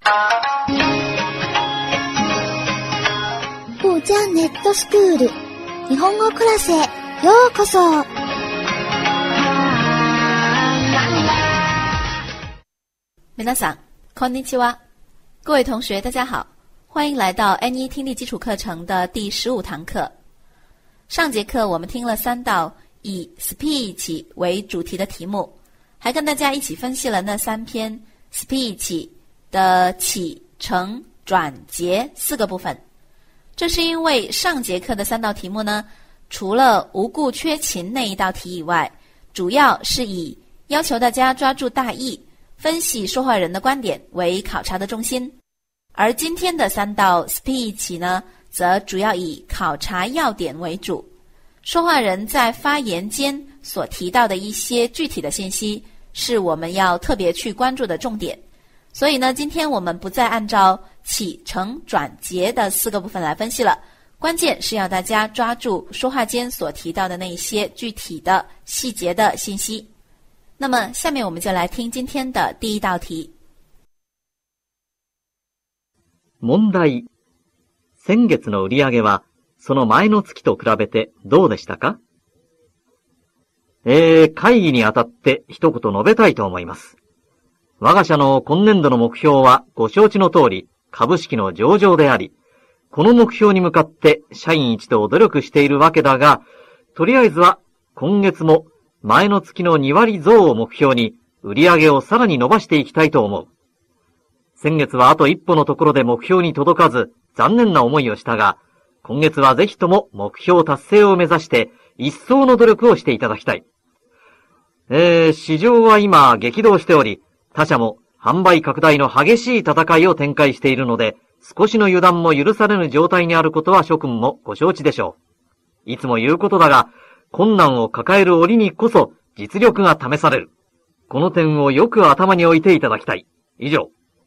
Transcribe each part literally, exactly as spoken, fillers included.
ふーちゃんネットスクール日本語クラスへようこそ。 皆さんこんにちは。各位同学大家好，欢迎来到 N 一 听力基础课程的第十五堂课。上节课我们听了三道以 speech 为主题的题目，还跟大家一起分析了那三篇 speech 的起承转结四个部分。这是因为上节课的三道题目呢，除了无故缺勤那一道题以外，主要是以要求大家抓住大意，分析说话人的观点为考察的重心。而今天的三道 speech 呢，则主要以考察要点为主，说话人在发言间所提到的一些具体的信息是我们要特别去关注的重点。所以呢，今天我们不再按照起承转结的四个部分来分析了，关键是要大家抓住说话间所提到的那些具体的细节的信息。那么下面我们就来听今天的第一道题。 問題。先月の売上はその前の月と比べてどうでしたか？えー、会議にあたって一言述べたいと思います。我が社の今年度の目標はご承知の通り株式の上場であり、この目標に向かって社員一同努力しているわけだが、とりあえずは今月も前の月のに割増を目標に売上をさらに伸ばしていきたいと思う。先月はあと一歩のところで目標に届かず残念な思いをしたが、今月はぜひとも目標達成を目指して一層の努力をしていただきたい。えー、市場は今激動しており、他社も販売拡大の激しい戦いを展開しているので、少しの油断も許されぬ状態にあることは諸君もご承知でしょう。いつも言うことだが、困難を抱える折にこそ実力が試される。この点をよく頭に置いていただきたい。以上。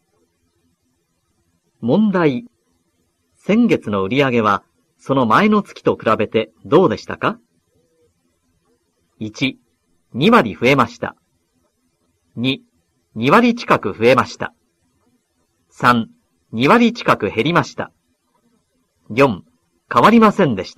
問題。先月の売上はその前の月と比べてどうでしたか？ いち、に割増えました。に、に割近く増えました。さん、に割近く減りました。よん、変わりませんでした。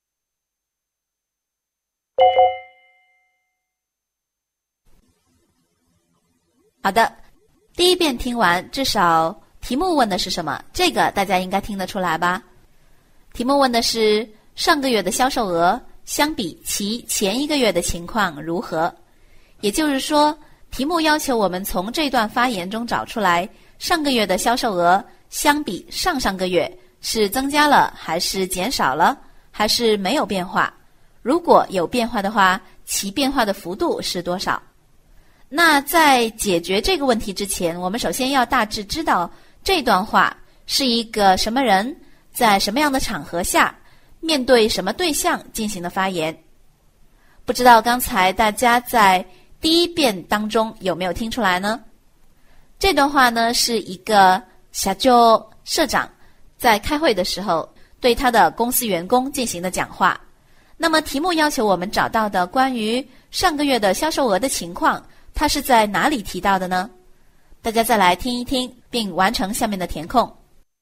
好的，第一遍听完，至少题目问的是什么？这个大家应该听得出来吧？题目问的是上个月的销售额相比其前一个月的情况如何？也就是说，题目要求我们从这段发言中找出来，上个月的销售额相比上上个月是增加了还是减少了，还是没有变化？如果有变化的话，其变化的幅度是多少？那在解决这个问题之前，我们首先要大致知道这段话是一个什么人，在什么样的场合下，面对什么对象进行的发言。不知道刚才大家在第一遍当中有没有听出来呢？这段话呢是一个社長社长在开会的时候对他的公司员工进行的讲话。那么题目要求我们找到的关于上个月的销售额的情况，它是在哪里提到的呢？大家再来听一听，并完成下面的填空。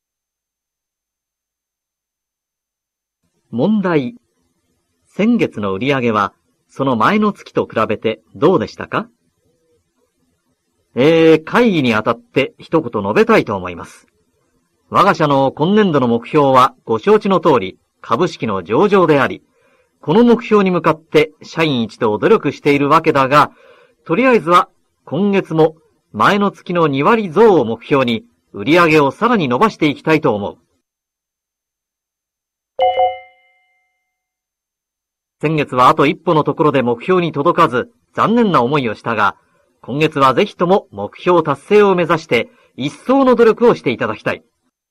問題。先月の売上はその前の月と比べてどうでしたか？えー、会議にあたって一言述べたいと思います。我が社の今年度の目標はご承知の通り株式の上場であり、この目標に向かって社員一同努力しているわけだが、とりあえずは今月も前の月のに割増を目標に売上をさらに伸ばしていきたいと思う。先月はあと一歩のところで目標に届かず残念な思いをしたが、今月はぜひとも目標達成を目指して一層の努力をしていただきたい。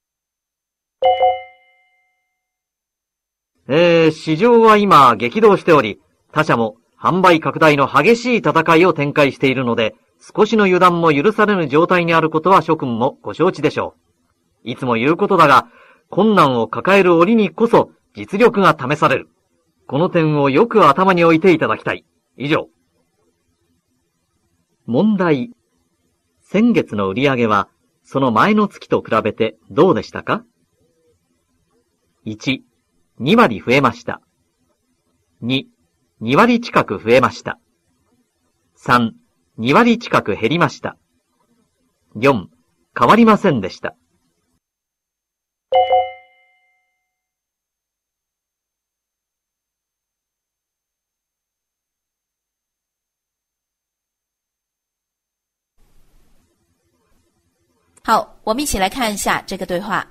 えー、市場は今激動しており、他社も販売拡大の激しい戦いを展開しているので、少しの油断も許されぬ状態にあることは諸君もご承知でしょう。いつも言うことだが、困難を抱える折にこそ実力が試される。この点をよく頭に置いていただきたい。以上。問題。先月の売上はその前の月と比べてどうでしたか？ いち、に割増えました。に、に割近く増えました。さん、に割近く減りました。よん、変わりませんでした。 好，我们一起来看一下这个对话。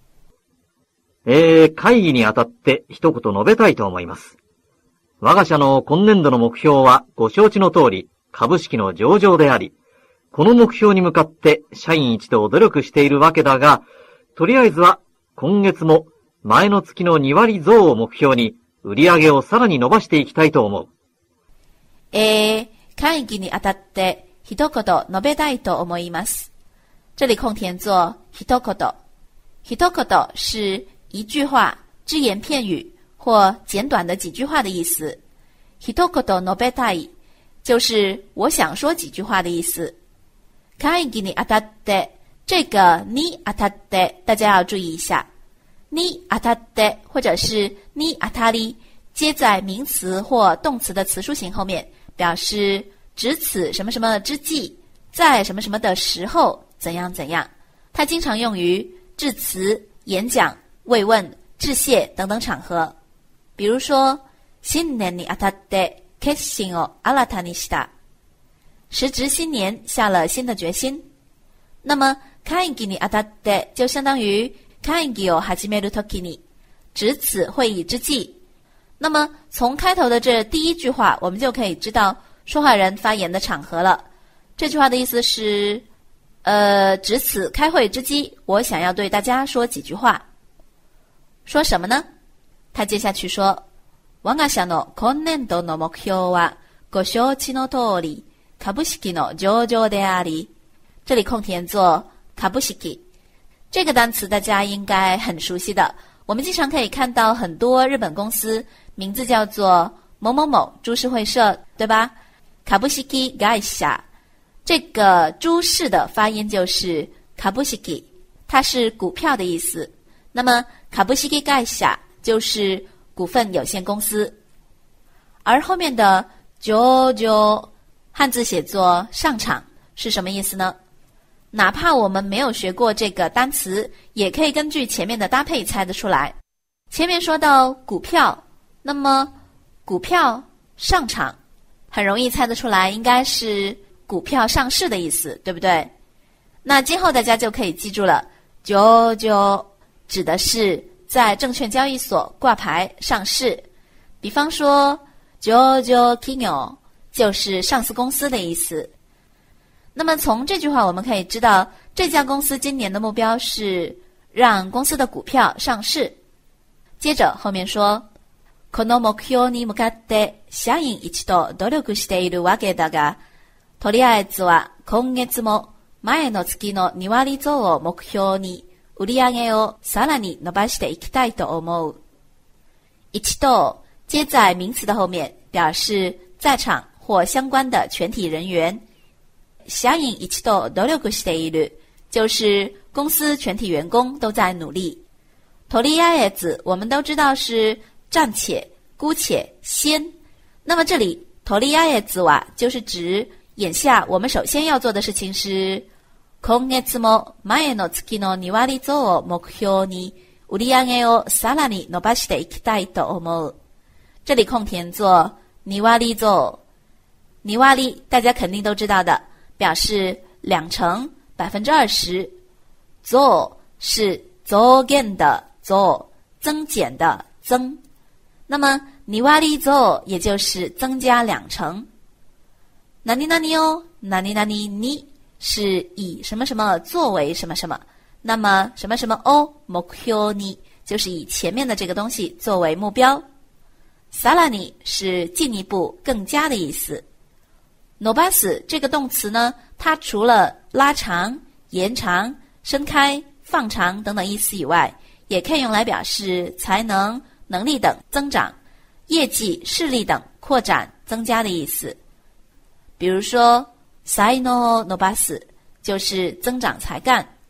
えー、会議にあたって一言述べたいと思います。我が社の今年度の目標はご承知の通り株式の上場であり、この目標に向かって社員一同努力しているわけだが、とりあえずは今月も前の月のに割増を目標に売上をさらに伸ばしていきたいと思う。 えー、会議にあたって一言述べたいと思います。这里空田做一言。一言是一句话、只言片语或简短的几句话的意思。一言述べたい就是我想说几句话的意思。会議にあたって这个にあたって大家要注意一下。にあたって或者是にあたり接在名词或动词的词书形后面，表示指此什么什么之际，在什么什么的时候怎样怎样。它经常用于致辞、演讲、慰问、致谢等等场合。比如说新年にあたって決心を新たにした，时值新年下了新的决心。那么会議にあたって就相当于会議を始めるときに，指此会议之际。那么从开头的这第一句话，我们就可以知道说话人发言的场合了。这句话的意思是呃，指此开会之机，我想要对大家说几句话。说什么呢？他接下去说，我が社の今年度の目標はご承知の通り株式の上場であり。这里空田做株式，这个单词大家应该很熟悉的。我们经常可以看到很多日本公司名字叫做某某某株式会社，对吧？株式会社。这个株式的发音就是株式，它是股票的意思。那么株式会社就是股份有限公司。而后面的上場汉字写作上场是什么意思呢？哪怕我们没有学过这个单词，也可以根据前面的搭配猜得出来。前面说到股票，那么股票上场很容易猜得出来，应该是股票上市的意思，对不对？那今后大家就可以记住了，上場指的是在证券交易所挂牌上市。比方说上場企業就是上市公司的意思。那么从这句话我们可以知道，这家公司今年的目标是让公司的股票上市。接着后面说，この目標に向かって社員一同努力しているわけだが、とりあえずは今月も前の月のに割増を目標に売上をさらに伸ばしていきたいと思う。一同接在名词的后面，表示在场或相关的全体人员。社員一同努力している就是公司全体员工都在努力。とりあえず我们都知道是暂且、姑且、先。那么这里とりあえずは就是指眼下我们首先要做的事情是今月も前の月のに割増を目標に売上をさらに伸ばしていきたいと思う。这里空田做に割増。に割大家肯定都知道的，表示两成百分之二十。増是増減的増，增减的增。那么に割増也就是增加两成。何々を何々に是以什么什么作为什么什么，那么什么什么を目標に就是以前面的这个东西作为目标。さらに是进一步、更加的意思。伸ばす这个动词呢，它除了拉长、延长、伸开、放长等等意思以外，也可以用来表示才能、能力等增长、业绩、势力等扩展、增加的意思。比如说才能を伸ばす就是增长才干、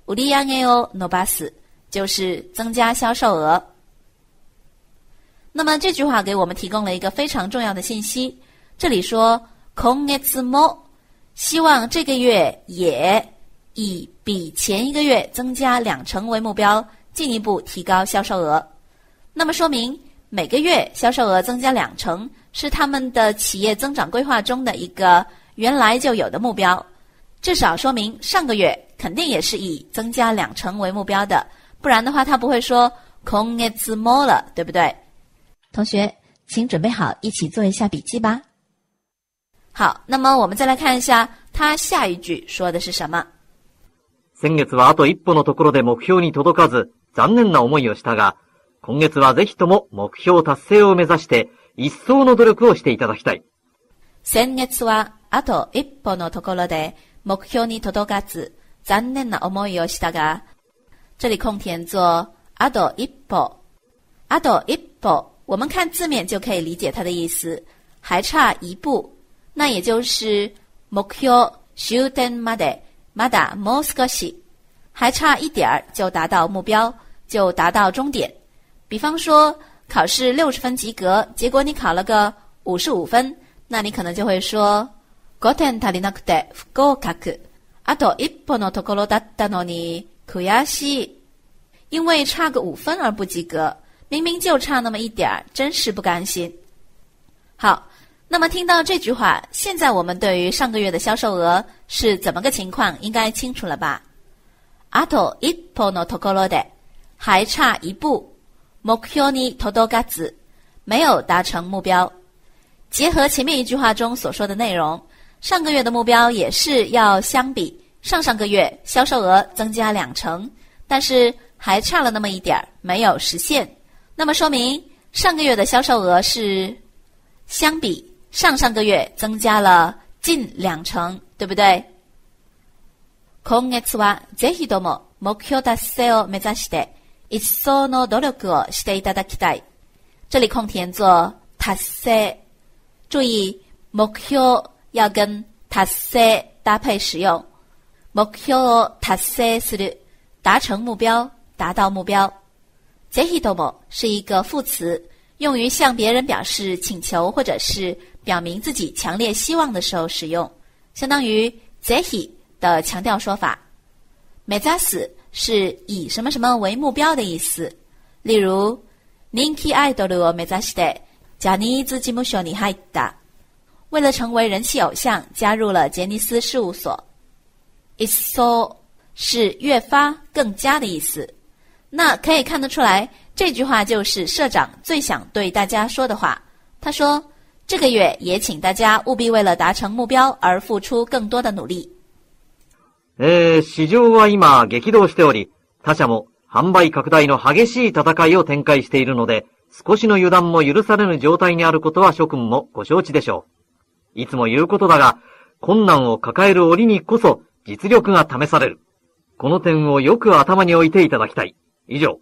売上を伸ばす就是增加销售额。那么这句话给我们提供了一个非常重要的信息，这里说今月も希望这个月也以比前一个月增加两成为目标，进一步提高销售额。那么说明每个月销售额增加两成是他们的企业增长规划中的一个原来就有的目标，至少说明上个月肯定也是以增加两成为目标的，不然的话他不会说今月も了，对不对？同学，请准备好一起做一下笔记吧。好，那么我们再来看一下他下一句说的是什么。 先月はあと一歩のところで目標に届かず残念な思いをしたが、今月はぜひとも目標達成を目指して一層の努力をしていただきたい。 先月はあと一歩のところで目標に届かず残念な思いをしたが，这里空填作あと一歩。あと一歩，我们看字面就可以理解它的意思，还差一步，那也就是目標終点までまだもう少し，还差一点就達到目標，就達到終點。比方說考試六十分及格，結果你考了個五十五分，那你可能就會說ごてん足りなくて不合格。あと一歩のところだったのに悔しい。因为差个五分而不及格，明明就差那么一点，真是不甘心。好，那么听到这句话，现在我们对于上个月的销售额是怎么个情况应该清楚了吧？あと一歩のところで，还差一步。目標に届かず，没有达成目标。结合前面一句话中所说的内容，上个月的目标也是要相比上上个月销售额增加两成，但是还差了那么一点没有实现。那么说明上个月的销售额是相比上上个月增加了近两成，对不对？今月はぜひとも目標達成を目指して一層の努力をしていただきたい。这里空填作達成，注意目標要跟達成搭配使用。目標を達成する，達成目標，达到目標。ぜひとも是一个副詞，用于向别人表示请求或者是表明自己强烈希望的时候使用，相当于ぜひ的强调说法。目指す是以什么什么为目标的意思，例如人気アイドルを目指してジャニーズ事務所に入った，为了成为人气偶像加入了杰尼斯事务所。一層是越发更加的意思，那可以看得出来，这句话就是社長最想对大家说的话。他说这个月也请大家务必为了达成目标而付出更多的努力。 えー、市場は今激動しており、他社も販売拡大の激しい戦いを展開しているので、少しの油断も許されぬ状態にあることは諸君もご承知でしょう。いつも言うことだが、困難を抱える折にこそ実力が試される。この点をよく頭に置いていただきたい。以上。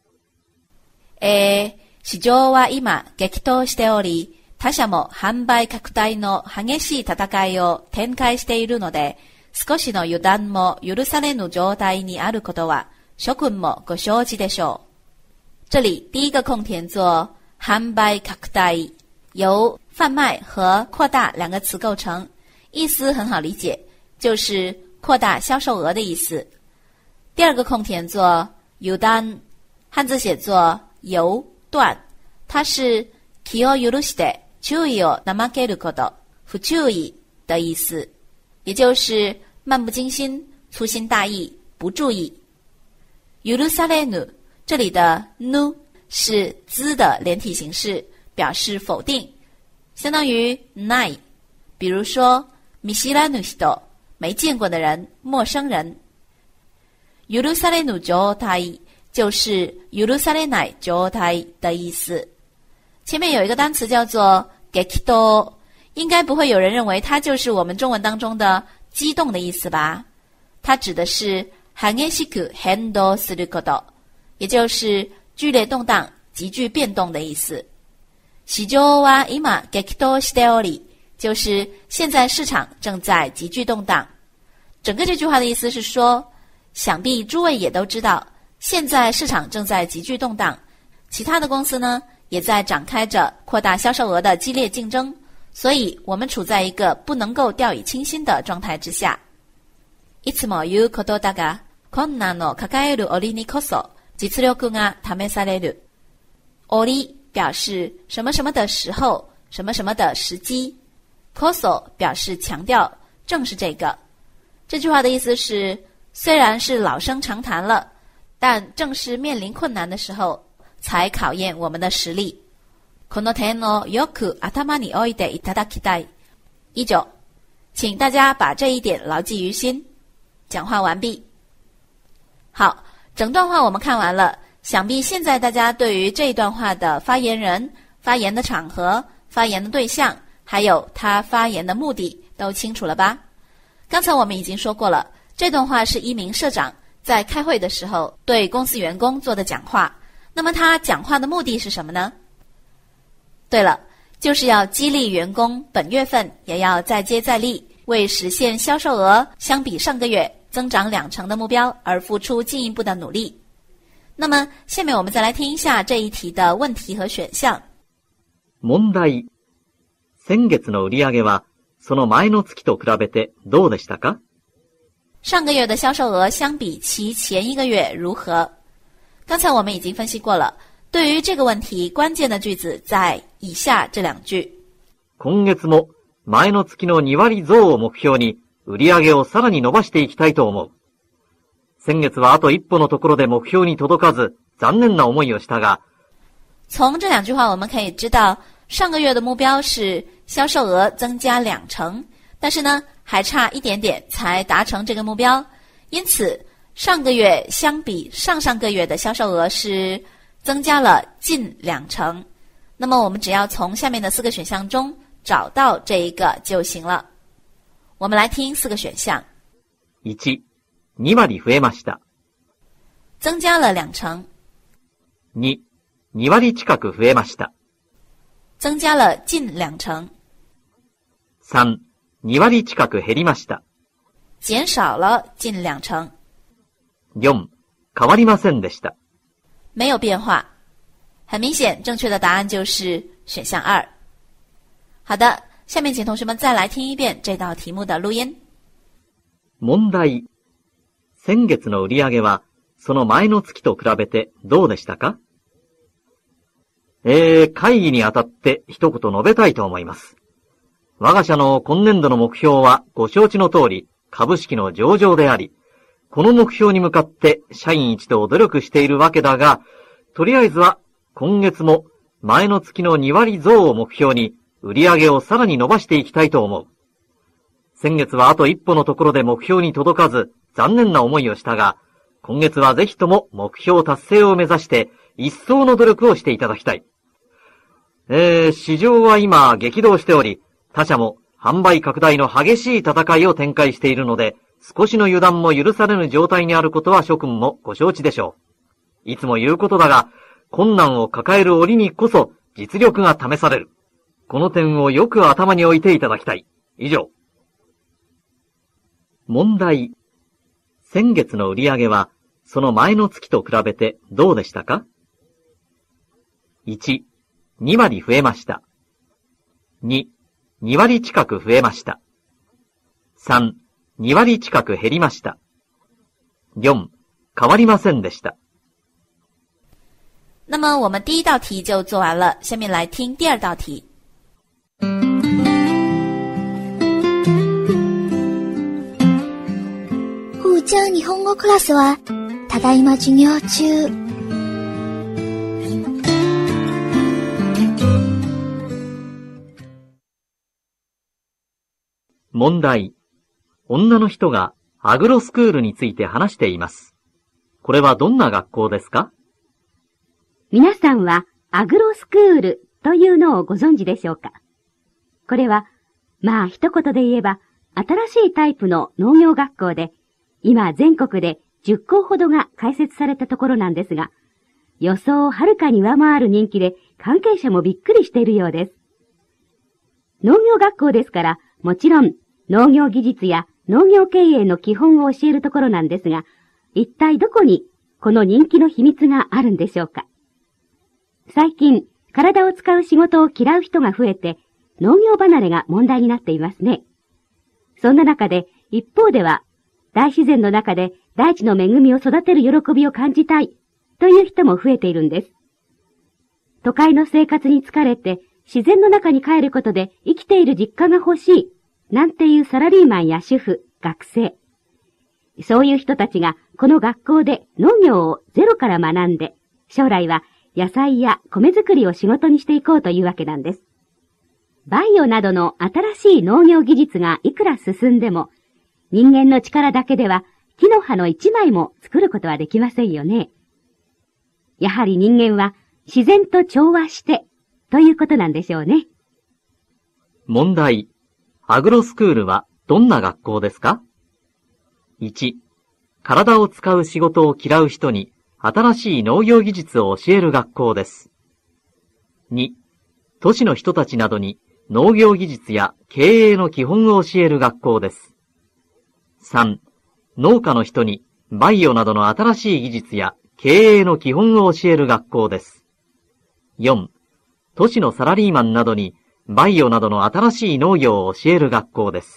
えー、市場は今激闘しており、他社も販売拡大の激しい戦いを展開しているので、少しの油断も許されぬ状態にあることは諸君もご承知でしょう。这里第一个空填作販売拡大，由贩卖和扩大两个词构成，意思很好理解，就是扩大销售额的意思。第二个空填作油断，汉字写作油断，它是気を許して注意を怠けること、不注意的意思，也就是漫不经心、粗心大意、不注意。許されぬ，这里的ぬ是兹的连体形式，表示否定，相当于ない。比如说見知らぬ人，没见过的人，陌生人。許されぬ状態就是許されない状態的意思。前面有一个单词叫做激動，应该不会有人认为它就是我们中文当中的激动的意思吧？它指的是激しく変動すること，也就是剧烈动荡、急剧变动的意思。市場は今激動しており，就是现在市场正在急剧动荡。整个这句话的意思是说， 想必诸位也都知道，现在市场正在急剧动荡，其他的公司呢也在展开着扩大销售额的激烈竞争，所以我们处在一个不能够掉以轻心的状态之下。いつも言うことだが、困難を抱える折にこそ実力が試される。折表示什么什么的时候，什么什么的时机。こそ表示强调，正是这个。这句话的意思是，虽然是老生常谈了，但正是面临困难的时候，才考验我们的实力。この点をよく頭に置いていただきたい。以上，请大家把这一点牢记于心。讲话完毕。好，整段话我们看完了，想必现在大家对于这一段话的发言人、发言的场合、发言的对象，还有他发言的目的都清楚了吧？刚才我们已经说过了，这段话是一名社长在开会的时候对公司员工做的讲话。那么他讲话的目的是什么呢？对了，就是要激励员工本月份也要再接再厉，为实现销售额相比上个月增长两成的目标而付出进一步的努力。那么下面我们再来听一下这一题的问题和选项。 問題。先月の売上はその前の月と比べてどうでしたか？ 上个月的销售額相比其前一个月如何？刚才我们已经分析过了，对于这个问题，关键的句子在以下这两句。 今月も前の月のに割増を目標に売上をさらに伸ばしていきたいと思う。先月はあと一歩のところで目標に届かず残念な思いをしたが。 从这两句话我们可以知道，上个月的目标是销售额增加两成，但是呢还差一点点才达成这个目标，因此上个月相比上上个月的销售额是增加了近两成。那么我们只要从下面的四个选项中找到这一个就行了。我们来听四个选项。 一、に割増えました。 增加了两成。 二、に割近く増えました。 增加了近两成。 三、に割近く減りました。 减少了近两成。 四、変わりませんでした。 没有变化。很明显，正确的答案就是选项二。好的，下面请同学们再来听一遍这道题目的录音。 問題。先月の売上はその前の月と比べてどうでしたか？えー、会議にあたって一言述べたいと思います。我が社の今年度の目標はご承知の通り株式の上場であり、この目標に向かって社員一同努力しているわけだが、とりあえずは今月も前の月のに割増を目標に売上をさらに伸ばしていきたいと思う。先月はあと一歩のところで目標に届かず残念な思いをしたが、今月はぜひとも目標達成を目指して一層の努力をしていただきたい。えー、市場は今激動しており、他社も販売拡大の激しい戦いを展開しているので、少しの油断も許されぬ状態にあることは諸君もご承知でしょう。いつも言うことだが、困難を抱える折にこそ実力が試される。この点をよく頭に置いていただきたい。以上。問題。先月の売上はその前の月と比べてどうでしたか？一、に割増えました。二、に割近く増えました。三、に割近く減りました。四、変わりませんでした。 那么我们第一道题就做完了，下面来听第二道题。 ふーちゃん日本語クラスはただいま授業中。 問題。女の人がアグロスクールについて話しています。これはどんな学校ですか？ 皆さんはアグロスクールというのをご存知でしょうか？これは、まあ一言で言えば、新しいタイプの農業学校で、今全国でじゅっこうほどが開設されたところなんですが、予想をはるかに上回る人気で関係者もびっくりしているようです。農業学校ですから、もちろん農業技術や農業経営の基本を教えるところなんですが、 一体どこにこの人気の秘密があるんでしょうか。最近、体を使う仕事を嫌う人が増えて、農業離れが問題になっていますね。そんな中で、一方では、大自然の中で大地の恵みを育てる喜びを感じたいという人も増えているんです。都会の生活に疲れて自然の中に帰ることで生きている実感が欲しいなんていうサラリーマンや主婦、学生。そういう人たちがこの学校で農業をゼロから学んで、将来は野菜や米作りを仕事にしていこうというわけなんです。バイオなどの新しい農業技術がいくら進んでも、人間の力だけでは木の葉の一枚も作ることはできませんよね。やはり人間は自然と調和してということなんでしょうね。 問題。アグロスクールはどんな学校ですか？ いち. 体を使う仕事を嫌う人に新しい農業技術を教える学校です。に. 都市の人たちなどに農業技術や経営の基本を教える学校です。さん. 農家の人にバイオなどの新しい技術や経営の基本を教える学校です。よん. 都市のサラリーマンなどにバイオなどの新しい農業を教える学校です。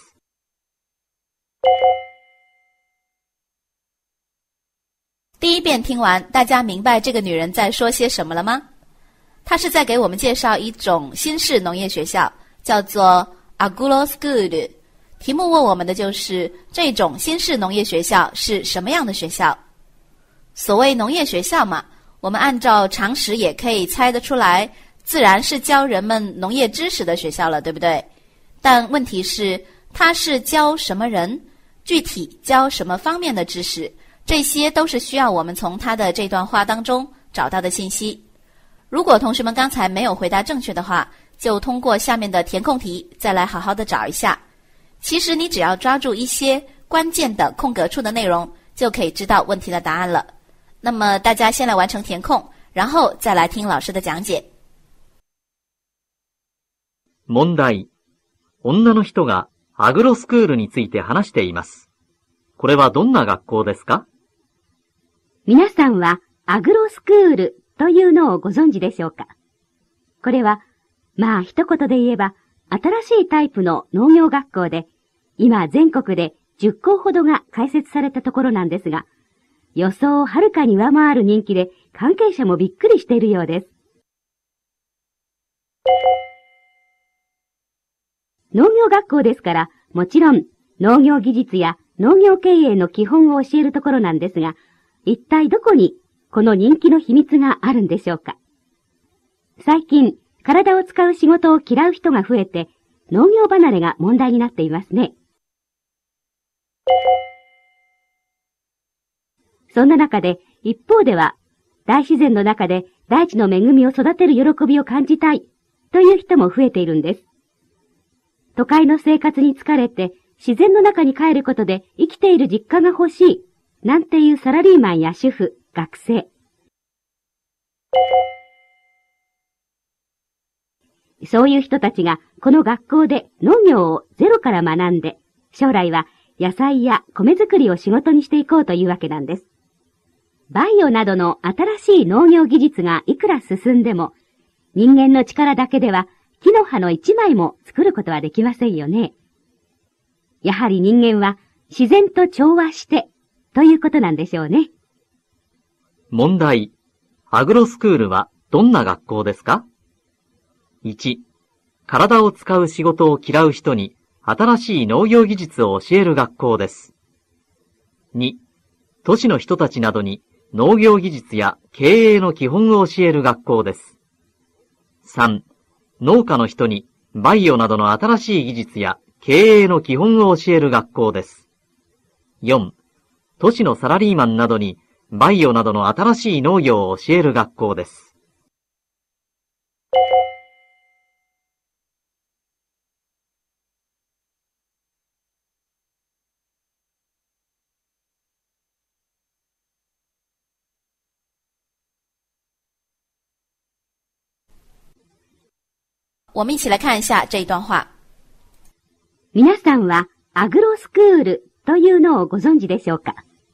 第一遍听完，大家明白这个女人在说些什么了吗？她是在给我们介绍一种新式农业学校，叫做 Agro School。题目问我们的就是这种新式农业学校是什么样的学校？所谓农业学校嘛，我们按照常识也可以猜得出来，自然是教人们农业知识的学校了，对不对？但问题是，它是教什么人？具体教什么方面的知识？这些都是需要我们从他的这段话当中找到的信息。如果同学们刚才没有回答正确的话，就通过下面的填空题再来好好的找一下。其实你只要抓住一些关键的空格处的内容，就可以知道问题的答案了。那么大家先来完成填空，然后再来听老师的讲解。 問題。女の人がアグロスクールについて話しています。これはどんな学校ですか？ 皆さんはアグロスクールというのをご存知でしょうか？これは、まあ一言で言えば、新しいタイプの農業学校で、今全国でじゅっこうほどが開設されたところなんですが、予想をはるかに上回る人気で関係者もびっくりしているようです。農業学校ですから、もちろん農業技術や農業経営の基本を教えるところなんですが、一体どこにこの人気の秘密があるんでしょうか。最近、体を使う仕事を嫌う人が増えて、農業離れが問題になっていますね。そんな中で、一方では、大自然の中で大地の恵みを育てる喜びを感じたいという人も増えているんです。都会の生活に疲れて自然の中に帰ることで生きている実感が欲しいなんていうサラリーマンや主婦、学生。そういう人たちがこの学校で農業をゼロから学んで、将来は野菜や米作りを仕事にしていこうというわけなんです。バイオなどの新しい農業技術がいくら進んでも、人間の力だけでは木の葉の一枚も作ることはできませんよね。やはり人間は自然と調和してということなんでしょうね。 問題。アグロスクールはどんな学校ですか？ いち. 体を使う仕事を嫌う人に新しい農業技術を教える学校です。に. 都市の人たちなどに農業技術や経営の基本を教える学校です。さん. 農家の人にバイオなどの新しい技術や経営の基本を教える学校です。よん. 都市のサラリーマンなどにバイオなどの新しい農業を教える学校です。 我们一起来看一下这一段话。 皆さんはアグロスクールというのをご存知でしょうか？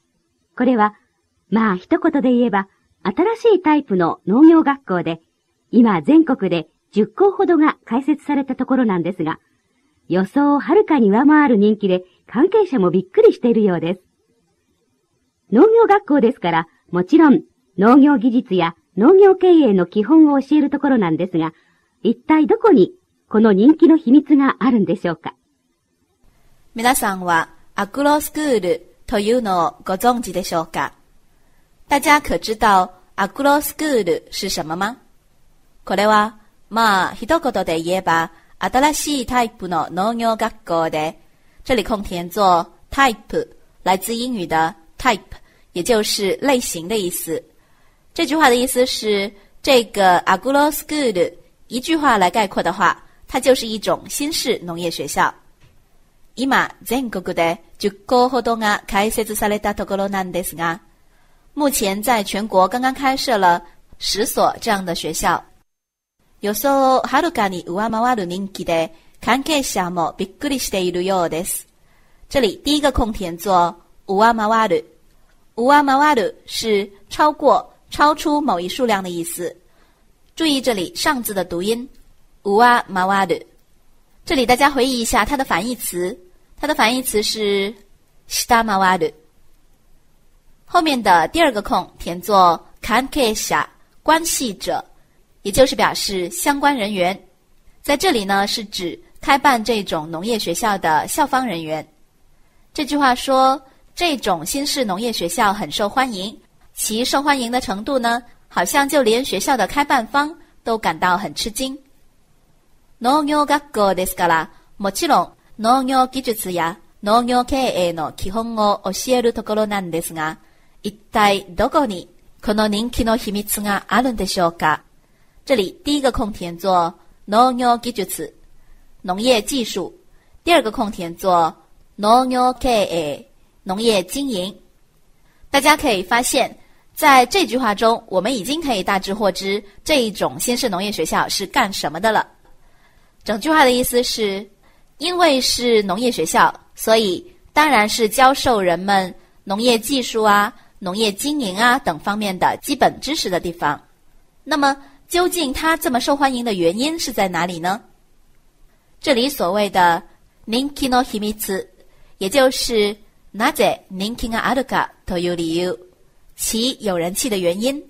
これは、まあ一言で言えば、新しいタイプの農業学校で、今全国でじゅっこうほどが開設されたところなんですが、予想をはるかに上回る人気で関係者もびっくりしているようです。農業学校ですから、もちろん農業技術や農業経営の基本を教えるところなんですが、一体どこにこの人気の秘密があるんでしょうか。 皆さんはアグロスクールというのをご存知でしょうか？大家可知道アグロスクール是什么吗？これは、まあ一言で言えば、新しいタイプの農業学校で、这里空填作 type， 来自英语的 type， 也就是类型的意思。这句话的意思是，这个 agro school 一句话来概括的话，它就是一种新式农业学校。今、全国でじゅっこうほどが開設されたところなんですが、目前在全国刚刚开设了十所这样的学校。予想をはるかに上回る人気で、関係者もびっくりしているようです。这里第一个空填作上回る。上回る是超过、超出某一数量的意思。注意这里上字的读音，上回る。这里大家回忆一下它的反义词，它的反义詞是下回る。后面的第二个空填作関係者，关系者，也就是表示相关人员。在这里呢，是指开办这种农业学校的校方人员。这句话说，这种新式农业学校很受欢迎，其受欢迎的程度呢，好像就连学校的开办方都感到很吃惊。農業学校ですから、もちろん農業技術や農業経営の基本を教えるところなんですが、一体どこにこの人気の秘密があるんでしょうか？这里第一个空填作農業技術，农业技术；第二个空填作農業経営，农业经营。大家可以发现，在这句话中，我们已经可以大致获知这一种新式农业学校是干什么的了。整句话的意思是，因为是农业学校，所以当然是教授人们农业技术啊、农业经营啊等方面的基本知识的地方。那么究竟它这么受欢迎的原因是在哪里呢？这里所谓的人気の秘密，也就是なぜ人気があるかという理由，其有人气的原因。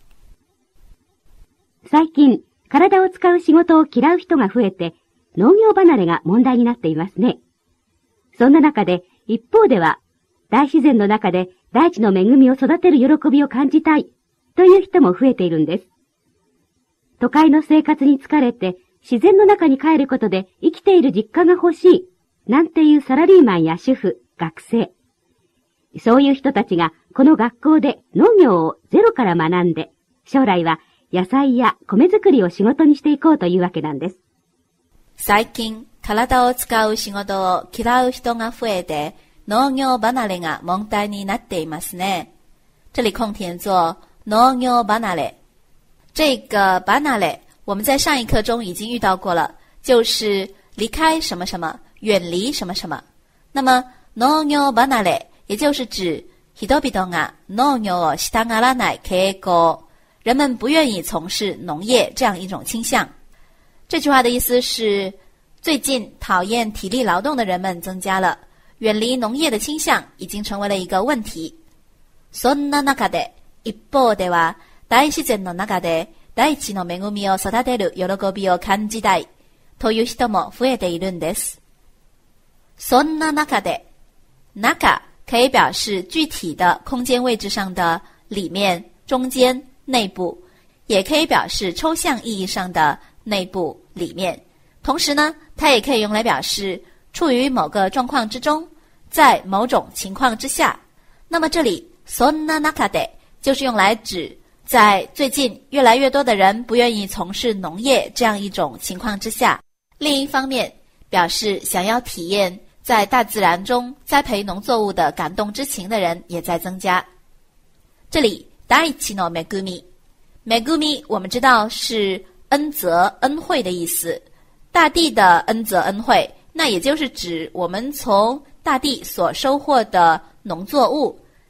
最近、体を使う仕事を嫌う人が増えて、農業離れが問題になっていますね。そんな中で、一方では、大自然の中で大地の恵みを育てる喜びを感じたいという人も増えているんです。都会の生活に疲れて自然の中に帰ることで生きている実感が欲しいなんていうサラリーマンや主婦、学生。そういう人たちがこの学校で農業をゼロから学んで、将来は野菜や米作りを仕事にしていこうというわけなんです。 最近、体を使う仕事を嫌う人が増えて、農業離れが問題になっていますね。这里空填作農業離れ。这个離れ，我们在上一课中已经遇到过了，就是离开什么什么，远离什么什么。那么農業離れ，也就是指人々が農業をしたがらない傾向，人们不愿意从事农业这样一种倾向。这句话的意思是，最近讨厌体力劳动的人们增加了，远离农业的倾向已经成为了一个问题。そんな中で、一方では大自然の中で大地の恵みを育てる喜びを感じたいという人も増えているんです。そんな中で、中可以表示具体的空间位置上的里面、中间、内部，也可以表示抽象意义上的内部、里面。同时呢，它也可以用来表示处于某个状况之中，在某种情况之下。那么这里そんな中で就是用来指在最近越来越多的人不愿意从事农业这样一种情况之下。另一方面，表示想要体验在大自然中栽培农作物的感动之情的人也在增加。这里大地の恵み，恵み我们知道是恩泽、恩惠的意思。大地的恩泽、恩惠，那也就是指我们从大地所收获的农作物，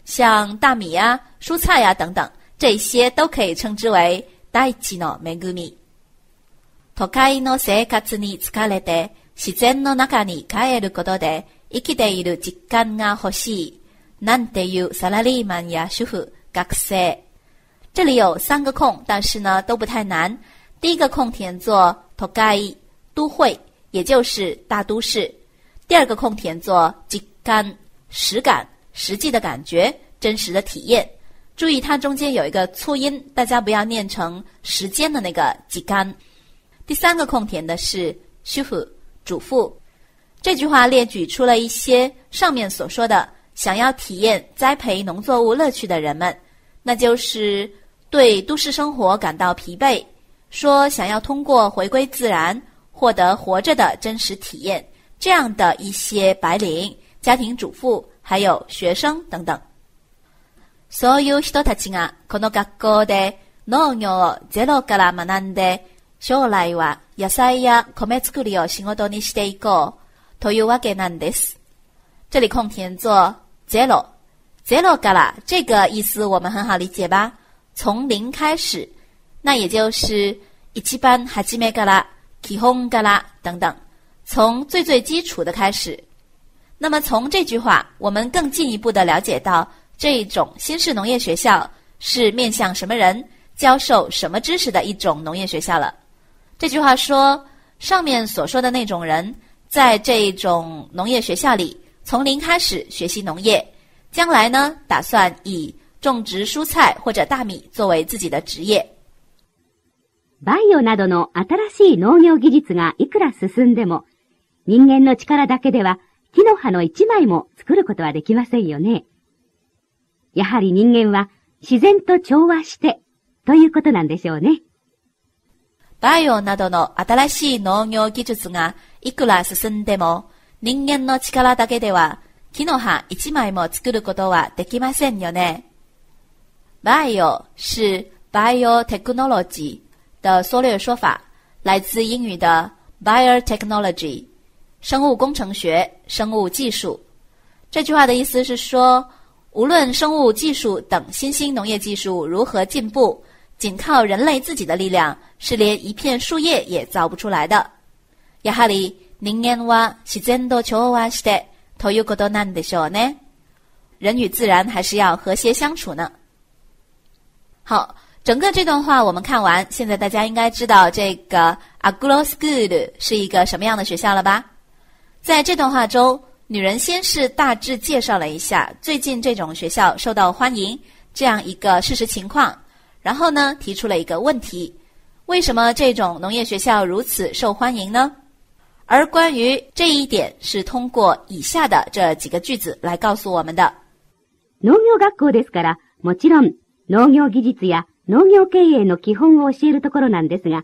像大米啊、蔬菜啊等等，这些都可以称之为大地の恵み。都会の生活に疲れて自然の中に帰ることで生きている実感が欲しいなんていうサラリーマンや主婦、学生。这里有三个空，但是呢都不太难。第一个空填作都会，都会，也就是大都市。第二个空填作実感，实感，实际的感觉，真实的体验。注意它中间有一个促音，大家不要念成时间的那个実感。第三个空填的是主婦，主妇。这句话列举出了一些上面所说的想要体验栽培农作物乐趣的人们，那就是对都市生活感到疲惫，说想要通过回归自然获得活着的真实体验，这样的一些白领、家庭主妇还有学生等等。そういう人たちがこの学校で農業をゼロから学んで、将来は野菜や米作りを仕事にしていこうというわけなんです。这里空填作 zero zero から这个意思我们很好理解吧？从零开始，那也就是一番初めから基本から等等，从最最基础的开始。那么从这句话，我们更进一步的了解到这种新式农业学校是面向什么人，教授什么知识的一种农业学校了。这句话说，上面所说的那种人，在这种农业学校里，从零开始学习农业，将来呢，打算以种植蔬菜或者大米作为自己的职业。 バイオなどの新しい農業技術がいくら進んでも、人間の力だけでは木の葉の一枚も作ることはできませんよね。やはり人間は自然と調和してということなんでしょうね。 バイオなどの新しい農業技術がいくら進んでも、人間の力だけでは木の葉一枚も作ることはできませんよね。バイオ是 biotechnology 的缩略说法，来自英语的 biotechnology， 生物工程学、生物技术。这句话的意思是说，无论生物技术等新兴农业技术如何进步，仅靠人类自己的力量是连一片树叶也造不出来的。やはり人間は自然と調和してということなんでしょうね。人与自然还是要和谐相处呢。好，整个这段话我们看完，现在大家应该知道这个 Agro School 是一个什么样的学校了吧？在这段话中，女人先是大致介绍了一下最近这种学校受到欢迎这样一个事实情况，然后呢，提出了一个问题：为什么这种农业学校如此受欢迎呢？而关于这一点是通过以下的这几个句子来告诉我们的。 農業学校ですから、もちろん農業技術や農業経営の基本を教えるところなんですが、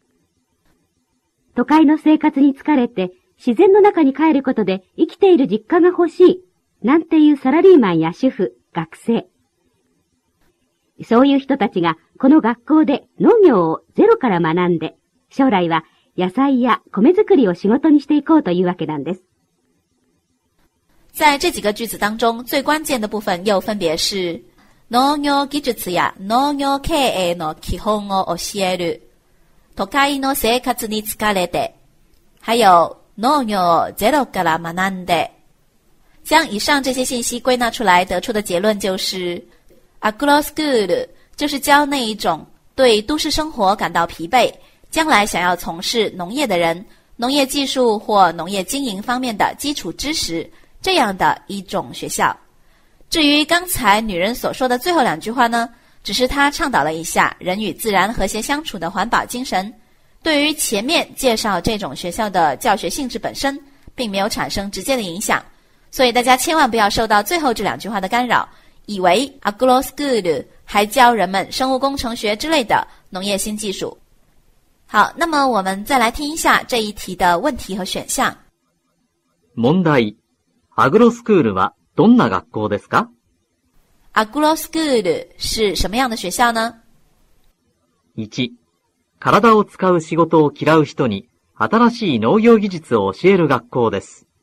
都会の生活に疲れて自然の中に帰ることで生きている実感が欲しい、なんていうサラリーマンや主婦、学生。そういう人たちがこの学校で農業をゼロから学んで、将来は野菜や米作りを仕事にしていこうというわけなんです。 在这几个句子当中，最关键的部分又分別是農業技術や農業経営の基本を教える、都会の生活に疲れて、还有農業をゼロから学んで。将以上这些信息归纳出来，得出的结论就是Agro School 就是教那一种对都市生活感到疲惫，将来想要从事农业的人，农业技术或农业经营方面的基础知识，这样的一种学校。至于刚才女人所说的最后两句话呢，只是她倡导了一下人与自然和谐相处的环保精神，对于前面介绍这种学校的教学性质本身并没有产生直接的影响，所以大家千万不要受到最后这两句话的干扰，以为 Agro School 还教人们生物工程学之类的农业新技术。好，那么我们再来听一下这一题的问题和选项。 問題。アグロスクールはどんな学校ですか？ Agro School 是什么样的学校呢？ いち、体を使う仕事を嫌う人に新しい農業技術を教える学校です。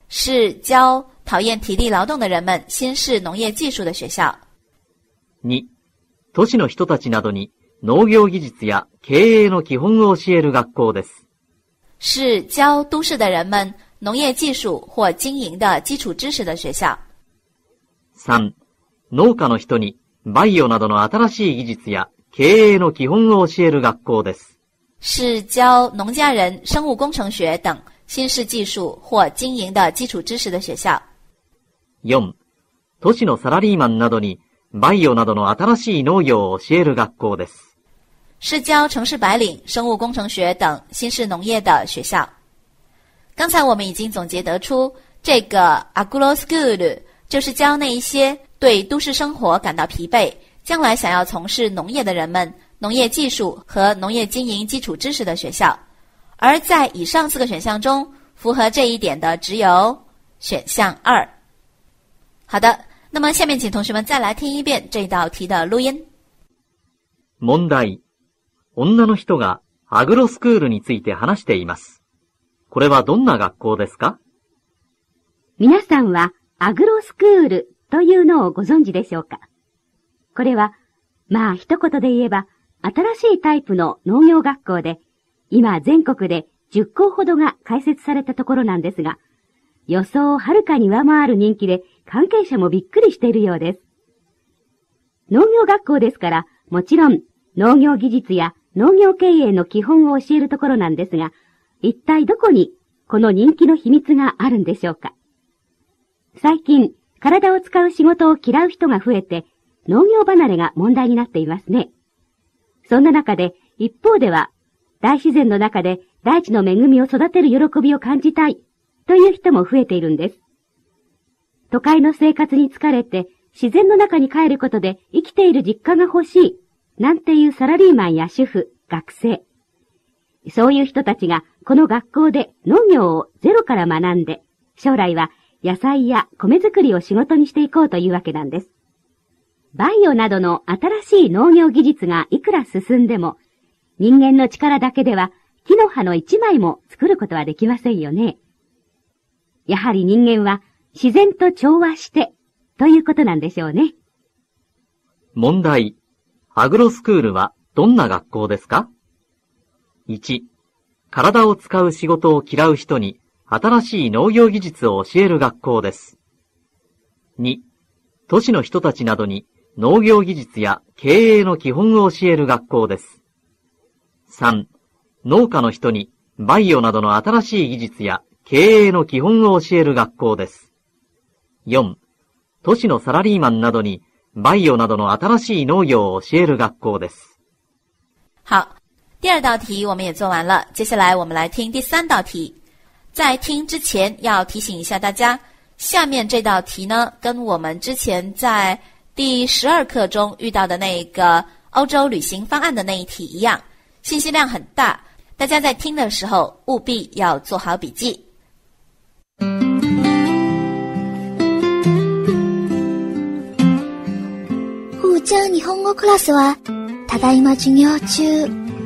是教讨厌体力劳动的人们新式农业技术的学校。 に、都市の人たちなどに農業技術や経営の基本を教える学校です。 是教都市的人们农业技术或经营的基础知识的学校。 三、農家の人にバイオなどの新しい技術や経営の基本を教える学校です。 是教农家人生物工程学等新式技术或经营的基础知识的学校。 四、都市のサラリーマンなどにバイオなどの新しい農業を教える学校です。 是教城市白领、生物工程学等新式农业的学校。刚才我们已经总结得出，这个 Agro School 就是教那一些对都市生活感到疲惫，将来想要从事农业的人们农业技术和农业经营基础知识的学校。而在以上四个选项中，符合这一点的只有选项二。好的，那么下面请同学们再来听一遍这道题的录音。 問題。女の人がアグロスクールについて話しています。これはどんな学校ですか？ 皆さんはアグロスクールというのをご存知でしょうか？これは、まあ一言で言えば、新しいタイプの農業学校で、今全国でじゅっこうほどが開設されたところなんですが、予想をはるかに上回る人気で関係者もびっくりしているようです。農業学校ですから、もちろん農業技術や農業経営の基本を教えるところなんですが、一体どこにこの人気の秘密があるんでしょうか？最近、体を使う仕事を嫌う人が増えて、農業離れが問題になっていますね。そんな中で、一方では、大自然の中で大地の恵みを育てる喜びを感じたいという人も増えているんです。都会の生活に疲れて自然の中に帰ることで生きている実感が欲しいなんていうサラリーマンや主婦、学生。そういう人たちがこの学校で農業をゼロから学んで、将来は野菜や米作りを仕事にしていこうというわけなんです。バイオなどの新しい農業技術がいくら進んでも、人間の力だけでは木の葉の一枚も作ることはできませんよね。やはり人間は自然と調和してということなんでしょうね。 問題。アグロスクールはどんな学校ですか？ いち. 体を使う仕事を嫌う人に新しい農業技術を教える学校です。に. 都市の人たちなどに農業技術や経営の基本を教える学校です。さん. 農家の人にバイオなどの新しい技術や経営の基本を教える学校です。よん. 都市のサラリーマンなどにバイオなどの新しい農業を教える学校です。 好，第二道题我们也做完了，接下来我们来听第三道题。在听之前要提醒一下大家，下面这道题呢，跟我们之前在第十二课中遇到的那个欧洲旅行方案的那一题一样，信息量很大，大家在听的时候务必要做好笔记。 ふーちゃん日本語クラスはただいま授業中。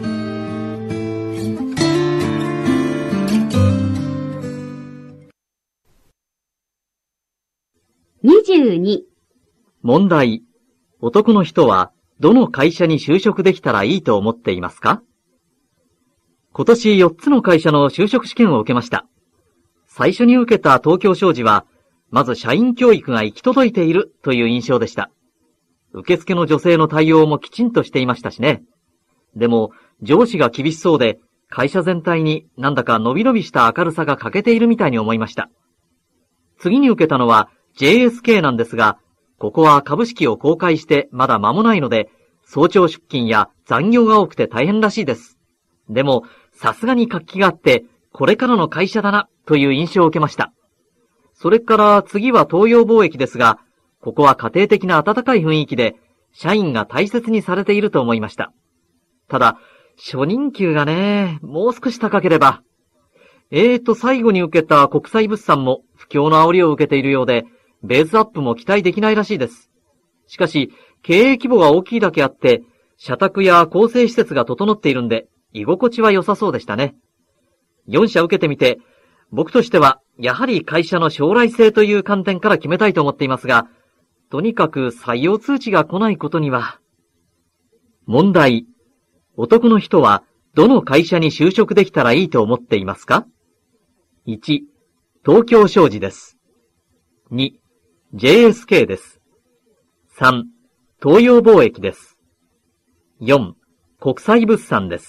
にじゅうに。 問題。男の人はどの会社に就職できたらいいと思っていますか？今年よっつの会社の就職試験を受けました。最初に受けた東京商事は、まず社員教育が行き届いているという印象でした。受付の女性の対応もきちんとしていましたしね。でも、上司が厳しそうで、会社全体になんだかのびのびした明るさが欠けているみたいに思いました。次に受けたのは ジェイエスケー なんですが、ここは株式を公開してまだ間もないので、早朝出勤や残業が多くて大変らしいです。でも、さすがに活気があって、これからの会社だなという印象を受けました。それから次は東洋貿易ですが、ここは家庭的な温かい雰囲気で、社員が大切にされていると思いました。ただ、初任給がね、もう少し高ければ。えーと、最後に受けた国際物産も不況の煽りを受けているようで、ベースアップも期待できないらしいです。しかし、経営規模が大きいだけあって、社宅や構成施設が整っているんで、居心地は良さそうでしたね。よん社受けてみて、 僕としては、やはり会社の将来性という観点から決めたいと思っていますが、とにかく採用通知が来ないことには。問題。男の人はどの会社に就職できたらいいと思っていますか？ いち. 東京商事です。に. ジェイエスケー です。さん. 東洋貿易です。よん. 国際物産です。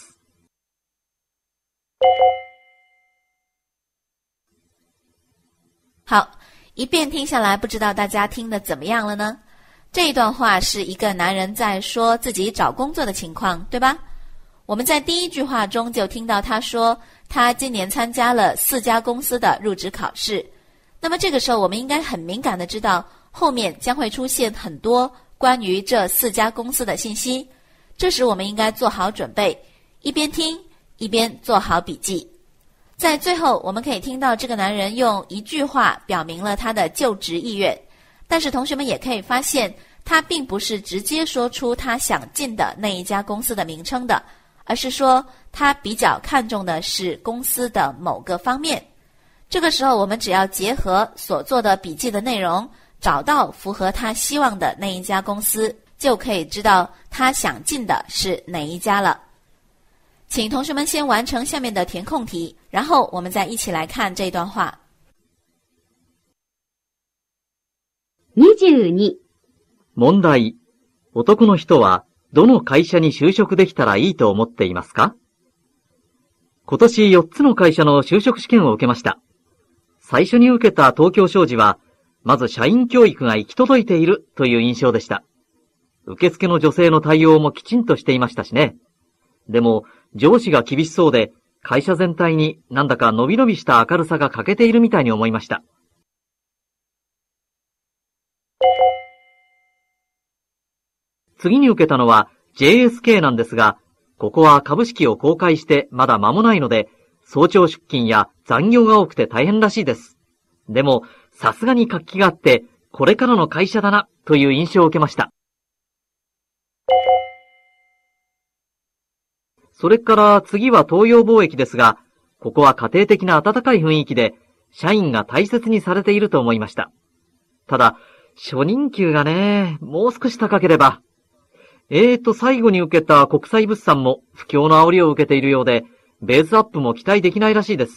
好，一遍听下来，不知道大家听得怎么样了呢？这一段话是一个男人在说自己找工作的情况，对吧？我们在第一句话中就听到他说，他今年参加了四家公司的入职考试。那么这个时候，我们应该很敏感的知道，后面将会出现很多关于这四家公司的信息。这时我们应该做好准备，一边听一边做好笔记。在最后，我们可以听到这个男人用一句话表明了他的就职意愿，但是同学们也可以发现，他并不是直接说出他想进的那一家公司的名称的，而是说他比较看重的是公司的某个方面。这个时候，我们只要结合所做的笔记的内容，找到符合他希望的那一家公司，就可以知道他想进的是哪一家了。请同学们先完成下面的填空题，然后我们再一起来看这段话。 にじゅうに。 問題。男の人はどの会社に就職できたらいいと思っていますか？今年よっつの会社の就職試験を受けました。最初に受けた東京商事は、まず社員教育が行き届いているという印象でした。受付の女性の対応もきちんとしていましたしね。でも、上司が厳しそうで、会社全体になんだかのびのびした明るさが欠けているみたいに思いました。次に受けたのは ジェイエスケー なんですが、ここは株式を公開してまだ間もないので、早朝出勤や残業が多くて大変らしいです。でも、さすがに活気があって、これからの会社だなという印象を受けました。それから次は東洋貿易ですが、ここは家庭的な温かい雰囲気で、社員が大切にされていると思いました。ただ、初任給がね、もう少し高ければ。えーと、最後に受けた国際物産も不況の煽りを受けているようで、ベースアップも期待できないらしいです。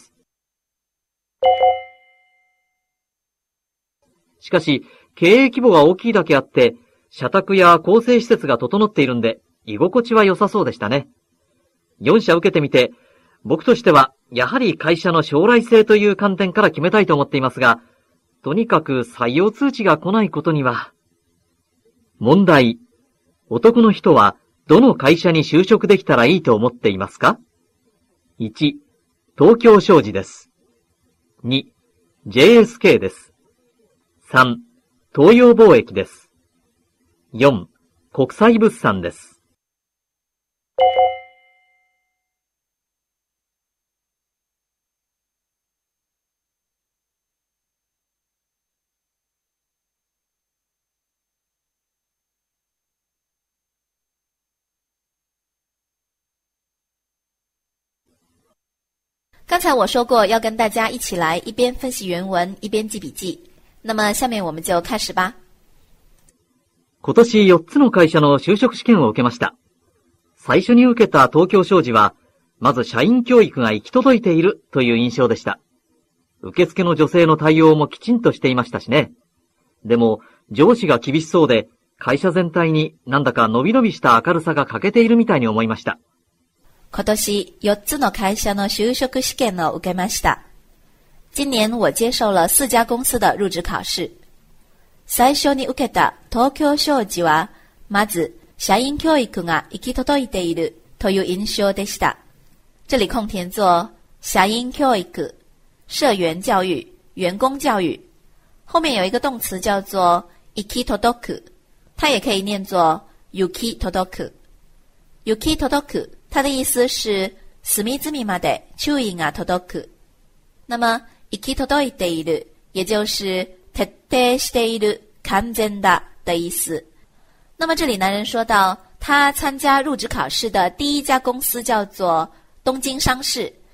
しかし、経営規模が大きいだけあって、社宅や構成施設が整っているんで、居心地は良さそうでしたね。よん社受けてみて、僕としては、やはり会社の将来性という観点から決めたいと思っていますが、とにかく採用通知が来ないことには。問題。男の人はどの会社に就職できたらいいと思っていますか？ いち. 東京商事です。に. ジェイエスケー です。さん. 東洋貿易です。よん. 国際物産です。 刚才我说过要跟大家一起来一边分析原文一边记笔记，那么下面我们就开始吧。 今年よっつの会社の就職試験を受けました。最初に受けた東京商事は、まず社員教育が行き届いているという印象でした。受付の女性の対応もきちんとしていましたしね。でも、上司が厳しそうで、会社全体になんだかのびのびした明るさが欠けているみたいに思いました。 今年よっつの会社の就職試験を受けました。今年我接受了四家公司的入职考試。最初に受けた東京商事は、まず社員教育が行き届いているという印象でした。这里空填作社員教育、社員教育、员工教育。后面有一个动词叫做行き届く，它也可以念作行き届く。行き届く。它的意思是隅々まで注意が届く。那么行き届いている，也就是徹底している、完全だ的意思。那么这里男人说到，他参加入职考试的第一家公司叫做东京商事。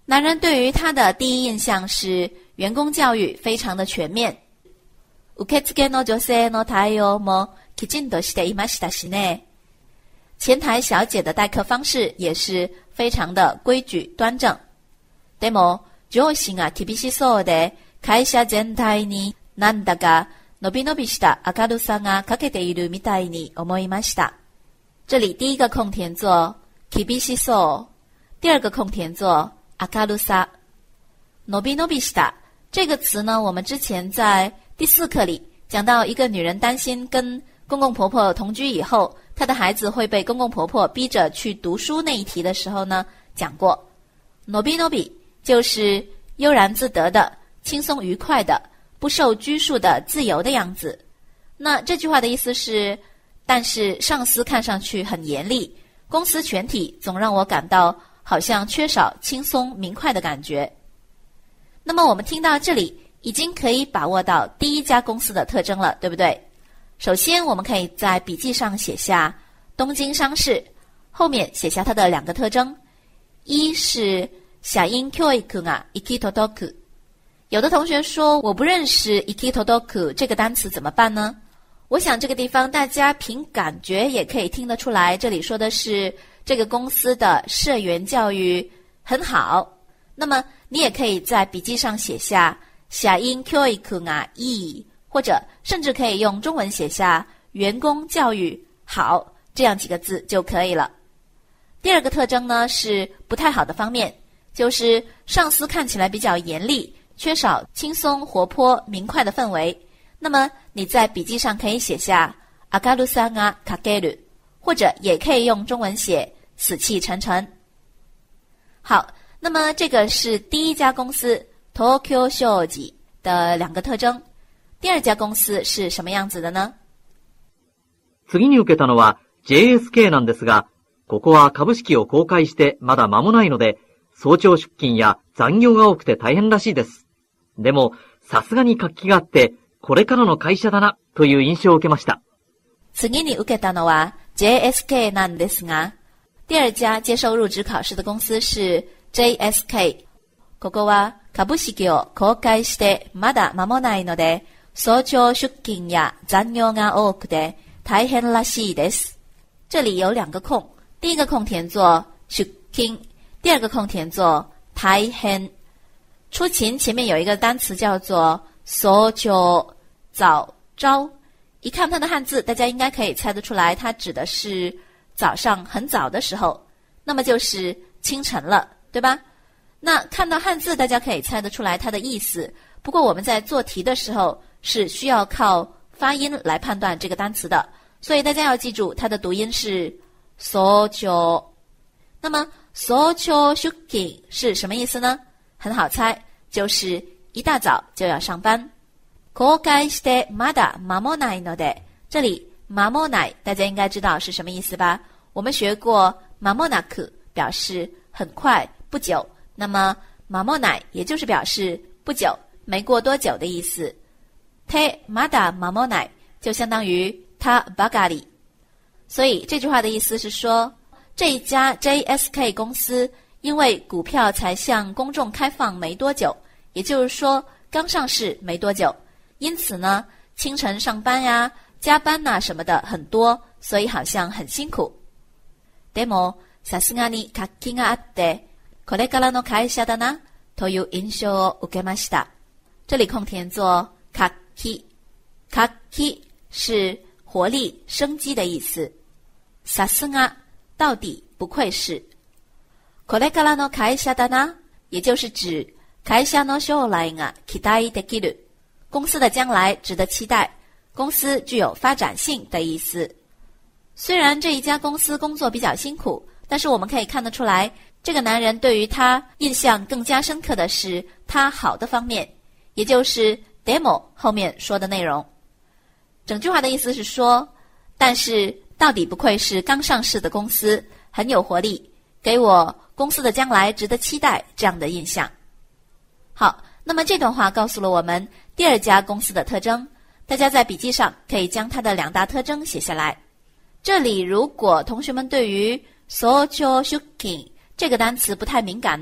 男人对于他的第一印象是员工教育非常的全面。受付の女性の対応もきちんとしていましたしね。前台小姐的待客方式也是非常的规矩端正。でも上司が厳しそうで、会社全体になんだかのびのびした明るさがかけているみたいに思いました。这里第一个空田作厳しそう，第二个空田作明るさ。のびのびした这个词呢，我们之前在第四课里讲到，一个女人担心跟公公婆婆同居以后，她的孩子会被公公婆婆逼着去读书那一题的时候呢，讲过。のびのび就是悠然自得的、轻松愉快的、不受拘束的自由的样子。那这句话的意思是，但是上司看上去很严厉，公司全体总让我感到好像缺少轻松明快的感觉。那么我们听到这里，已经可以把握到第一家公司的特征了，对不对？首先我们可以在笔记上写下东京商事，后面写下它的两个特征。一是社員教育が行き届く。有的同学说我不认识行き届く这个单词怎么办呢？我想这个地方大家凭感觉也可以聽得出来，这里说的是这个公司的社员教育很好。那么你也可以在笔记上写下社員教育がいい，或者甚至可以用中文写下员工教育好，这样几个字就可以了。第二个特征呢是不太好的方面，就是上司看起来比较严厉，缺少轻松活泼明快的氛围。那么你在笔记上可以写下明るさがかける，或者也可以用中文写死气沉沉。好，那么这个是第一家公司東京商事的两个特征。第二家公司是什么样子的呢？ 次に受けたのは ジェイエスケー なんですが、ここは株式を公開してまだ間もないので、早朝出勤や残業が多くて大変らしいです。でも、さすがに活気があって、これからの会社だなという印象を受けました。 次に受けたのは ジェイエスケー なんですが、第二家接受入职考试的公司是 ジェイエスケー。ここは株式を公開してまだ間もないので、早朝出勤や残業が多くて大変らしいです。这里有两个空，第一个空田作出勤，第二个空田作大変。出勤前面有一个单词叫做早朝，早朝。一看它的汉字，大家应该可以猜得出来，它指的是早上很早的时候，那么就是清晨了，对吧？那看到汉字，大家可以猜得出来它的意思。不过我们在做题的时候是需要靠发音来判断这个单词的，所以大家要记住它的读音是早朝。那么早朝出勤是什么意思呢？很好猜，就是一大早就要上班。公開してまだ間もないので，这里間もない大家应该知道是什么意思吧？我们学过間もなく表示很快不久，那么間もない也就是表示不久没过多久的意思。てまだ間もない就相当于他ばかり。所以这句话的意思是说，这一家 J S K 公司因为股票才向公众开放没多久，也就是说刚上市没多久，因此呢清晨上班呀、加班呐、什么的很多，所以好像很辛苦。でもさすがに活気があってこれからの会社だなという印象を受けました。这里空田作活気，活気是活力生机的意思。さすが到底不愧是。これからの会社だな也就是指会社の将来が期待できる，公司的将来值得期待，公司具有发展性的意思。虽然这一家公司工作比较辛苦，但是我们可以看得出来，这个男人对于他印象更加深刻的是他好的方面，也就是 demo 后面说的内容。整句话的意思是说，但是到底不愧是刚上市的公司，很有活力，给我公司的将来值得期待这样的印象。好，那么这段话告诉了我们第二家公司的特征，大家在笔记上可以将它的两大特征写下来。这里如果同学们对于早朝出勤这个单词不太敏感呢，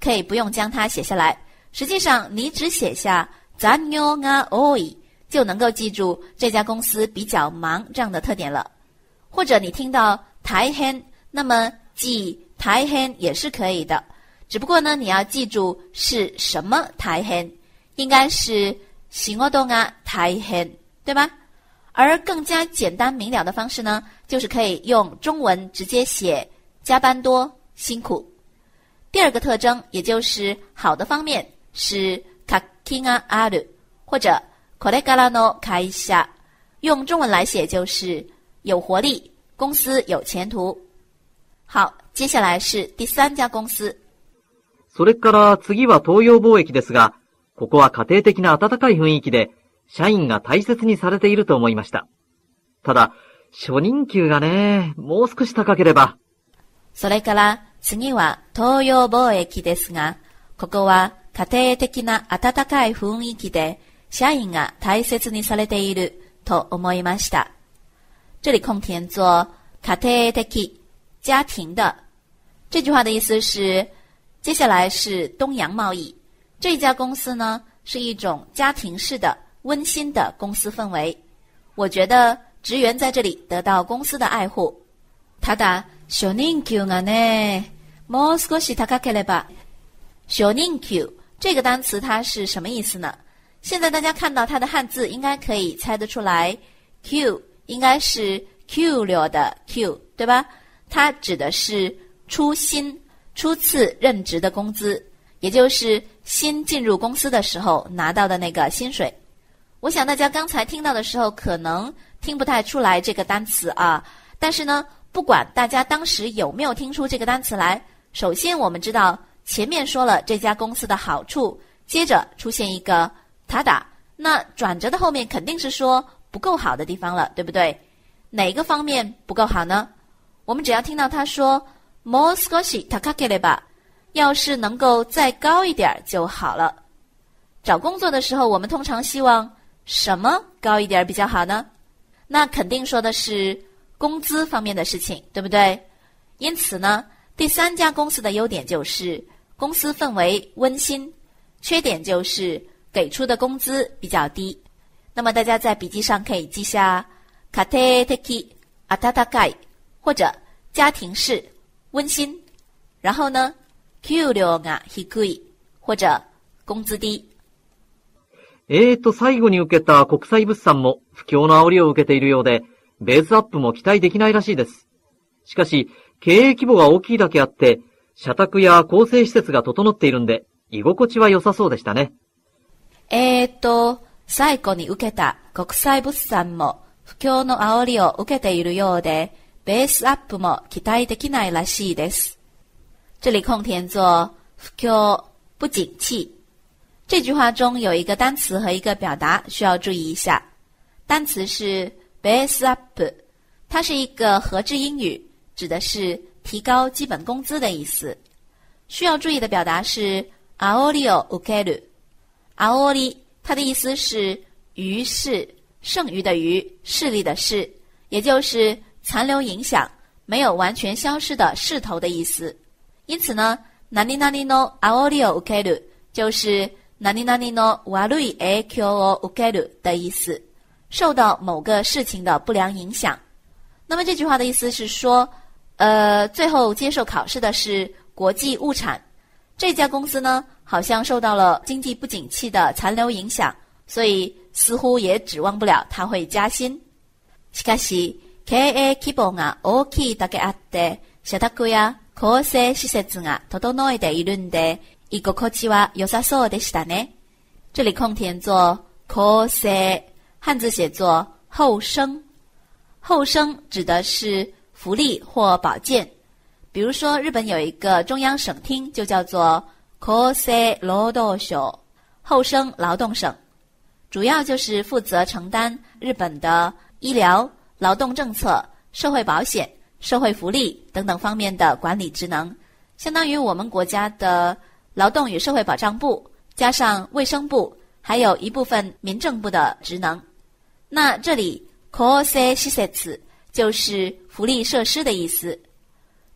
可以不用将它写下来。实际上，你只写下残業が多い，就能够记住这家公司比较忙这样的特点了。或者你听到大変，那么记大変也是可以的，只不过呢，你要记住是什么大変，应该是仕事が大変，对吧？而更加简单明了的方式呢，就是可以用中文直接写加班多、辛苦。第二个特征，也就是好的方面，是活気がある，或者これからの会社，用中文来写就是有活力，公司有前途。好，接下来是第三家公司。 それから次は東洋貿易ですが、ここは家庭的な温かい雰囲気で、社員が大切にされていると思いました。ただ、初任給がね、もう少し高ければ。 それから次は東洋貿易ですが、ここは家庭的な温かい雰囲気で、社員が大切にされていると思いました。这里空田作家庭的，家庭的。这句话的意思是，接下来是东洋贸易。这家公司呢，是一种家庭式的、温馨的公司氛围。我觉得职员在这里得到公司的爱护。ただ、初任給がね、もう少し高ければ。初任給这个单词它是什么意思呢？现在大家看到它的汉字，应该可以猜得出来。Q 应该是給料的 Q， 对吧？它指的是初薪、初次任职的工资，也就是新进入公司的时候拿到的那个薪水。我想大家刚才听到的时候可能听不太出来这个单词啊，但是呢，不管大家当时有没有听出这个单词来，首先我们知道前面说了这家公司的好处，接着出现一个ただ，那转折的后面肯定是说不够好的地方了，对不对？哪个方面不够好呢？我们只要听到他说もう少し高ければ，要是能够再高一点就好了。找工作的时候，我们通常希望什么高一点比较好呢？那肯定说的是工资方面的事情，对不对？因此呢，第三家公司的优点就是公司氛围温馨，缺点就是给出的工资比较低。那么大家在笔记上可以记下家庭的、温かい，或者家庭式、温馨。然后呢，給料が低い，或者工资低。 えーと、最後に受けた国際物産も不況の煽りを受けているようで、ベースアップも期待できないらしいです。しかし、経営規模が大きいだけあって、社宅や構成施設が整っているんで、居心地は良さそうでしたね。 えーと、最後に受けた国際物産も不況の煽りを受けているようで、ベースアップも期待できないらしいです。这里空田作不況，不景气。这句话中有一个单词和一个表达需要注意一下。单词是 base up， 它是一个合制英语，指的是提高基本工资的意思。需要注意的表达是煽りを受ける。煽り，它的意思是余势，剩余的余，势力的势，也就是残留影响，没有完全消失的势头的意思。因此呢，何々の煽りを受ける就是何々の悪い影響を受ける的意思，受到某个事情的不良影响。那么这句话的意思是说，呃，最后接受考试的是国际物产，这家公司呢，好像受到了经济不景气的残留影响，所以似乎也指望不了它会加薪。しかし、経営規模が大きいだけあって、社宅や構成施設が整えているんで、居心地は良さそうでしたね。这里空田作構成，汉字写作后生。后生指的是福利或保健。比如说，日本有一个中央省厅，就叫做厚生労働省，后生劳动省，主要就是负责承担日本的医疗、劳动政策、社会保险、社会福利等等方面的管理职能，相当于我们国家的劳动与社会保障部加上卫生部，还有一部分民政部的职能。那这里厚生施設就是福利设施的意思。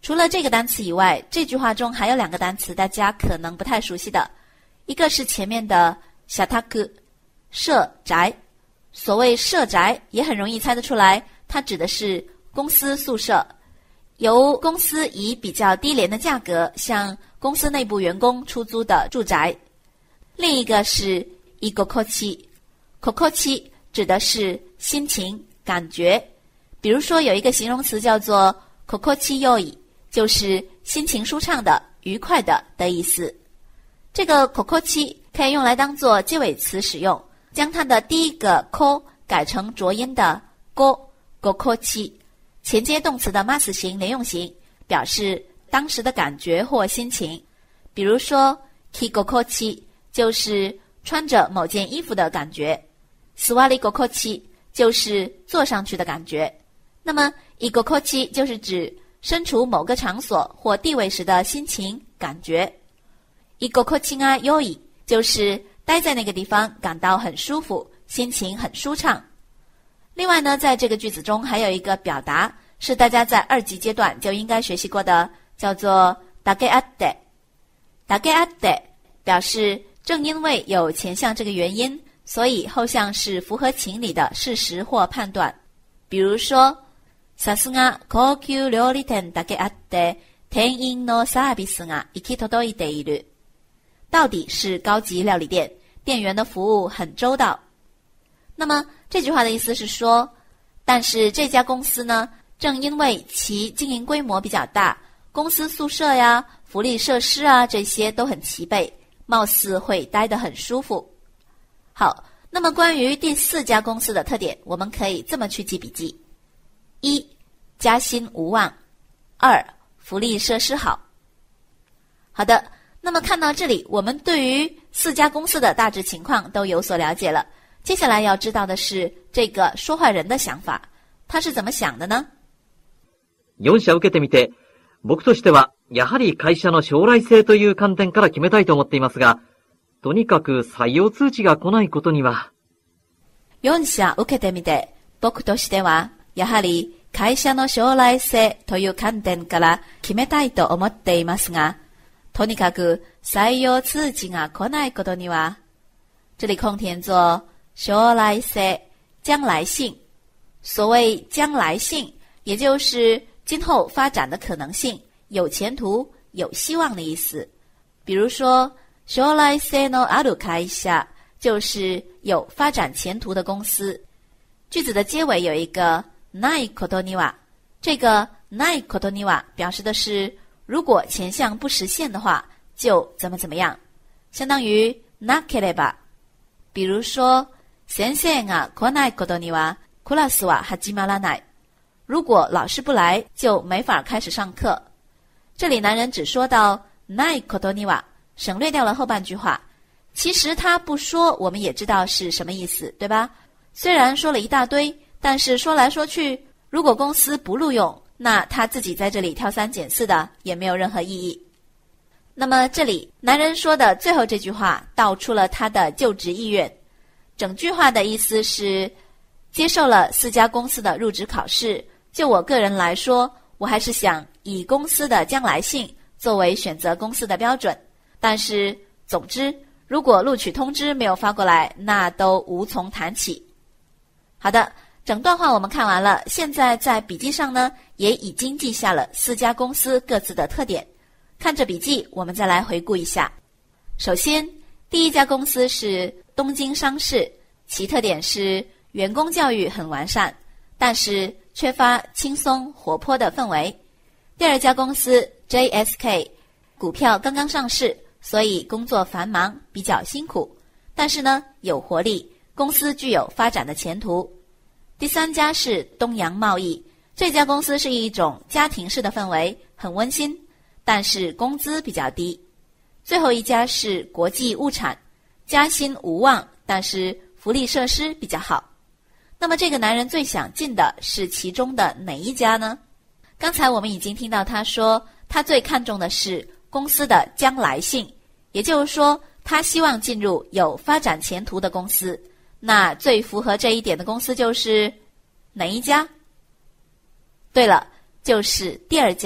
除了这个单词以外，这句话中还有两个单词大家可能不太熟悉的，一个是前面的社宅，社宅。所谓社宅也很容易猜得出来，它指的是公司宿舍，由公司以比较低廉的价格向公司内部员工出租的住宅。另一个是居心地，心地指的是心情、感觉。比如说有一个形容词叫做心地よい，就是心情舒畅的、愉快的的意思。这个心地可以用来当做结尾词使用，将它的第一个 ko 改成浊音的 go gokochi， 前接动词的 mas 型连用型，表示当时的感觉或心情。比如说 kigokochi 就是穿着某件衣服的感觉， swari gokochi 就是坐上去的感觉。那么 igokochi 就是指身处某个场所或地位时的心情感觉。igokochi ga yoi 就是待在那个地方感到很舒服，心情很舒畅。另外呢，在这个句子中还有一个表达是大家在二级阶段就应该学习过的，叫做だけあって。だけあって表示正因为有前项这个原因，所以后项是符合情理的事实或判断。比如说さすが高級料理店だけあって店員のサービスが行き届いている。到底是高级料理店，店员的服务很周到。那么这句话的意思是说，但是这家公司呢，正因为其经营规模比较大，公司宿舍呀、福利设施啊这些都很齐备，貌似会待得很舒服。好，那么关于第四家公司的特点，我们可以这么去记笔记：一、加薪无望；二、福利设施好。好的，那么看到这里，我们对于四家公司的大致情况都有所了解了。接下来要知道的是这个说话人的想法，他是怎么想的呢？ よん社受けてみて、僕としてはやはり会社の将来性という観点から決めたいと思っていますが、とにかく採用通知が来ないことには。 よん社受けてみて、僕としてはやはり会社の将来性という観点から決めたいと思っていますが、とにかく採用通知が来ないことには。这里空填作将来性，将来性。所谓将来性，也就是今后发展的可能性，有前途、有希望的意思。比如说将来性のある会社，就是有发展前途的公司。句子的结尾有一个ないことには，这个ないことには表示的是如果前项不实现的话，就怎么怎么样，相当于なければ。比如说先生が来ないことにはクラスは始まらない。如果老师不来，就没法开始上课。这里男人只说到ないことには，省略掉了后半句话。其实他不说，我们也知道是什么意思，对吧？虽然说了一大堆，但是说来说去，如果公司不录用，那他自己在这里挑三拣四的也没有任何意义。那么这里男人说的最后这句话道出了他的就职意愿。整句话的意思是，接受了四家公司的入职考试，就我个人来说，我还是想以公司的将来性作为选择公司的标准。但是总之，如果录取通知没有发过来，那都无从谈起。好的，整段话我们看完了，现在在笔记上呢，也已经记下了四家公司各自的特点。看着笔记，我们再来回顾一下。首先，第一家公司是东京商事，其特点是员工教育很完善，但是缺乏轻松活泼的氛围。第二家公司 J S K， 股票刚刚上市，所以工作繁忙，比较辛苦，但是呢有活力，公司具有发展的前途。第三家是东洋贸易，这家公司是一种家庭式的氛围，很温馨，但是工资比较低。最后一家是国际物产，加薪无望，但是福利设施比较好。那么这个男人最想进的是其中的哪一家呢？刚才我们已经听到他说，他最看重的是公司的将来性，也就是说他希望进入有发展前途的公司。那最符合这一点的公司就是哪一家？对了，就是第二家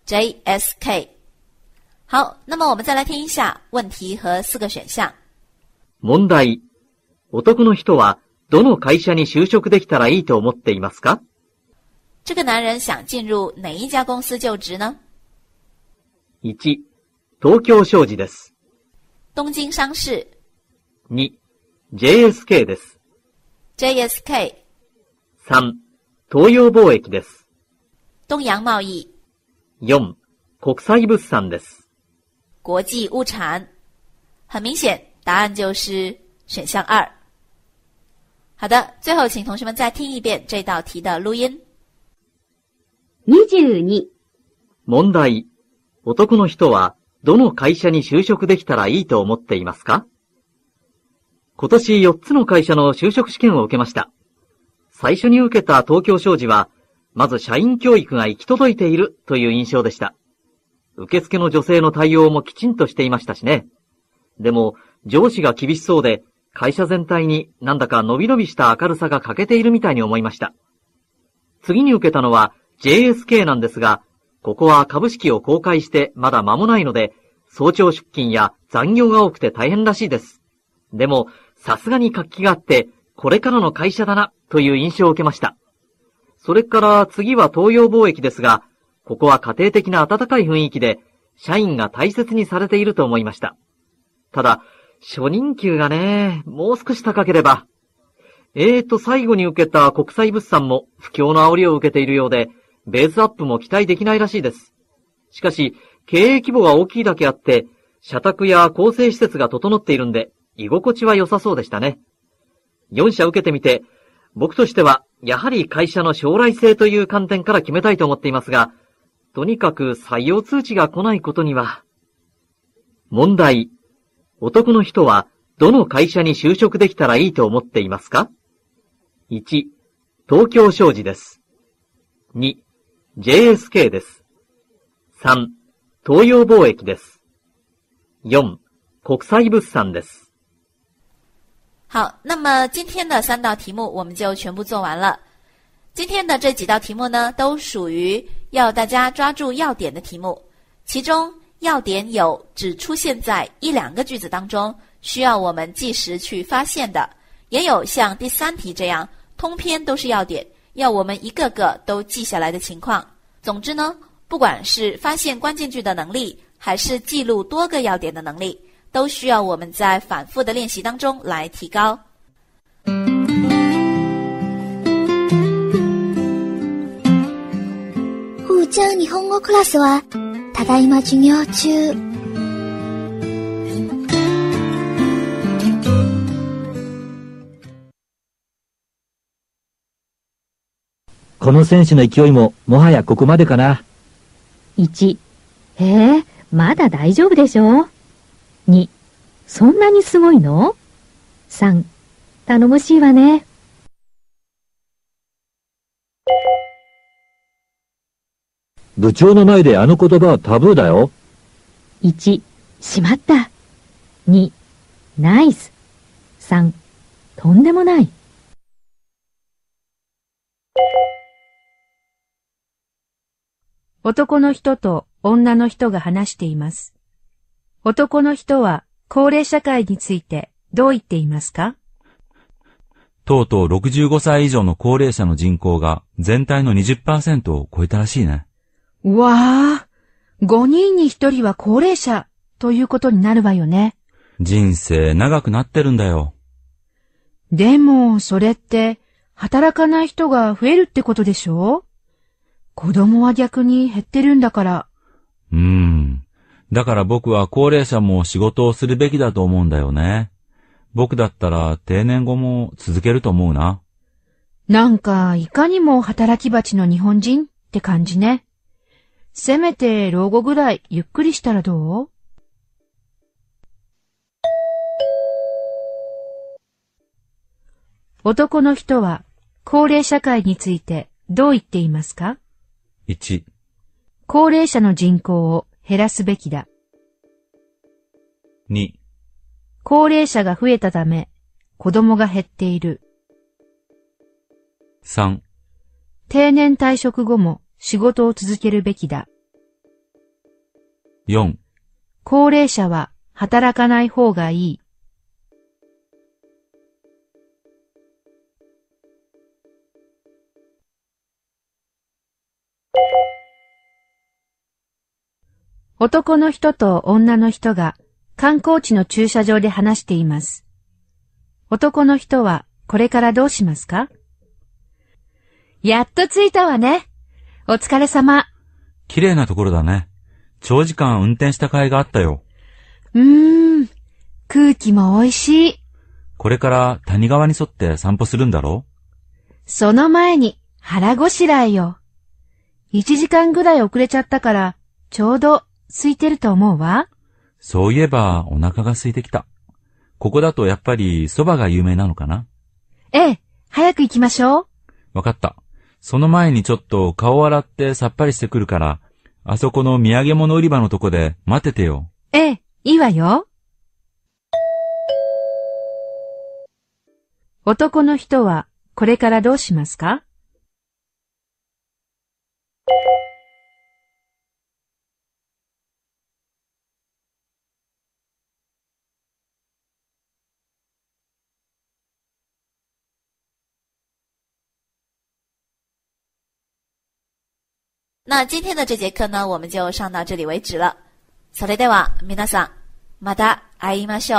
J S K。 好，那么我们再来听一下问题和四个选项。 問題。男の人はどの会社に就職できたらいいと思っていますか？ 这个男人想进入哪一家公司就职呢？ いち、東京商事です。 东京商事。 に、ジェイエスケー です。 J S K。 さん、東洋貿易です。 东洋贸易。 よん、国際物産です。 国际物产。很明显，答案就是选项二。好的，最后请同学们再听一遍这道题的录音。 にじゅうに、 問題。男の人はどの会社に就職できたらいいと思っていますか？今年よっつの会社の就職試験を受けました。最初に受けた東京商事は、まず社員教育が行き届いているという印象でした。受付の女性の対応もきちんとしていましたしね。でも、上司が厳しそうで、会社全体になんだかのびのびした明るさが欠けているみたいに思いました。次に受けたのは ジェイエスケー なんですが、ここは株式を公開してまだ間もないので、早朝出勤や残業が多くて大変らしいです。でも、さすがに活気があって、これからの会社だなという印象を受けました。それから次は東洋貿易ですが、ここは家庭的な温かい雰囲気で、社員が大切にされていると思いました。ただ、初任給がね、もう少し高ければ。えーと、最後に受けた国際物産も不況の煽りを受けているようで、ベースアップも期待できないらしいです。しかし、経営規模が大きいだけあって、社宅や構成施設が整っているんで、居心地は良さそうでしたね。よん社受けてみて、僕としては、やはり会社の将来性という観点から決めたいと思っていますが、とにかく採用通知が来ないことには。問題。男の人はどの会社に就職できたらいいと思っていますか？ いち、東京商事です。に、ジェイエスケー です。さん、東洋貿易です。よん、国際物産です。 好，那么今天的三道题目我们就全部做完了。今天的这几道题目呢，都属于要大家抓住要点的题目，其中要点有只出现在一两个句子当中，需要我们计时去发现的，也有像第三题这样通篇都是要点，要我们一个个都记下来的情况。总之呢，不管是发现关键句的能力，还是记录多个要点的能力，都需要我们在反复的练习当中来提高。 ふーちゃん日本語クラスはただいま授業中。 この選手の勢いももはやここまでかな。 いち、へえ、まだ大丈夫でしょ。に、そんなにすごいの？さん、頼もしいわね。 部長の前であの言葉はタブーだよ。 いち、しまった。に、ナイス。さん、とんでもない。 男の人と女の人が話しています。男の人は高齢社会についてどう言っていますか？ とうとうろくじゅうごさい以上の高齢者の人口が全体の にじゅっパーセント を超えたらしいね。 うわぁ、ごにんにひとりは高齢者ということになるわよね。 人生長くなってるんだよ。 でも、それって働かない人が増えるってことでしょ？子供は逆に減ってるんだから。 うーん。だから僕は高齢者も仕事をするべきだと思うんだよね。僕だったら定年後も続けると思うな。 なんかいかにも働き蜂の日本人って感じね。せめて老後ぐらいゆっくりしたらどう？男の人は高齢社会についてどう言っていますか？ いち、 高齢者の人口を減らすべきだ。 に、 高齢者が増えたため子供が減っている。 さん、 定年退職後も仕事を続けるべきだ。 よん、 高齢者は働かない方がいい。男の人と女の人が観光地の駐車場で話しています。男の人はこれからどうしますか？やっと着いたわね。お疲れ様。 綺麗なところだね。長時間運転した甲斐があったよ。 うーん、空気も美味しい。 これから谷川に沿って散歩するんだろう？ その前に腹ごしらえよ。一時間ぐらい遅れちゃったから、ちょうど空いてると思うわ。 そういえばお腹が空いてきた。ここだとやっぱり蕎麦が有名なのかな？ ええ、早く行きましょう。 わかった。その前にちょっと顔を洗ってさっぱりしてくるから、あそこの土産物売り場のとこで待っててよ。 ええ、いいわよ。男の人はこれからどうしますか？ 那今天的这节课呢，我们就上到这里为止了。それでは皆さん、また会いましょう。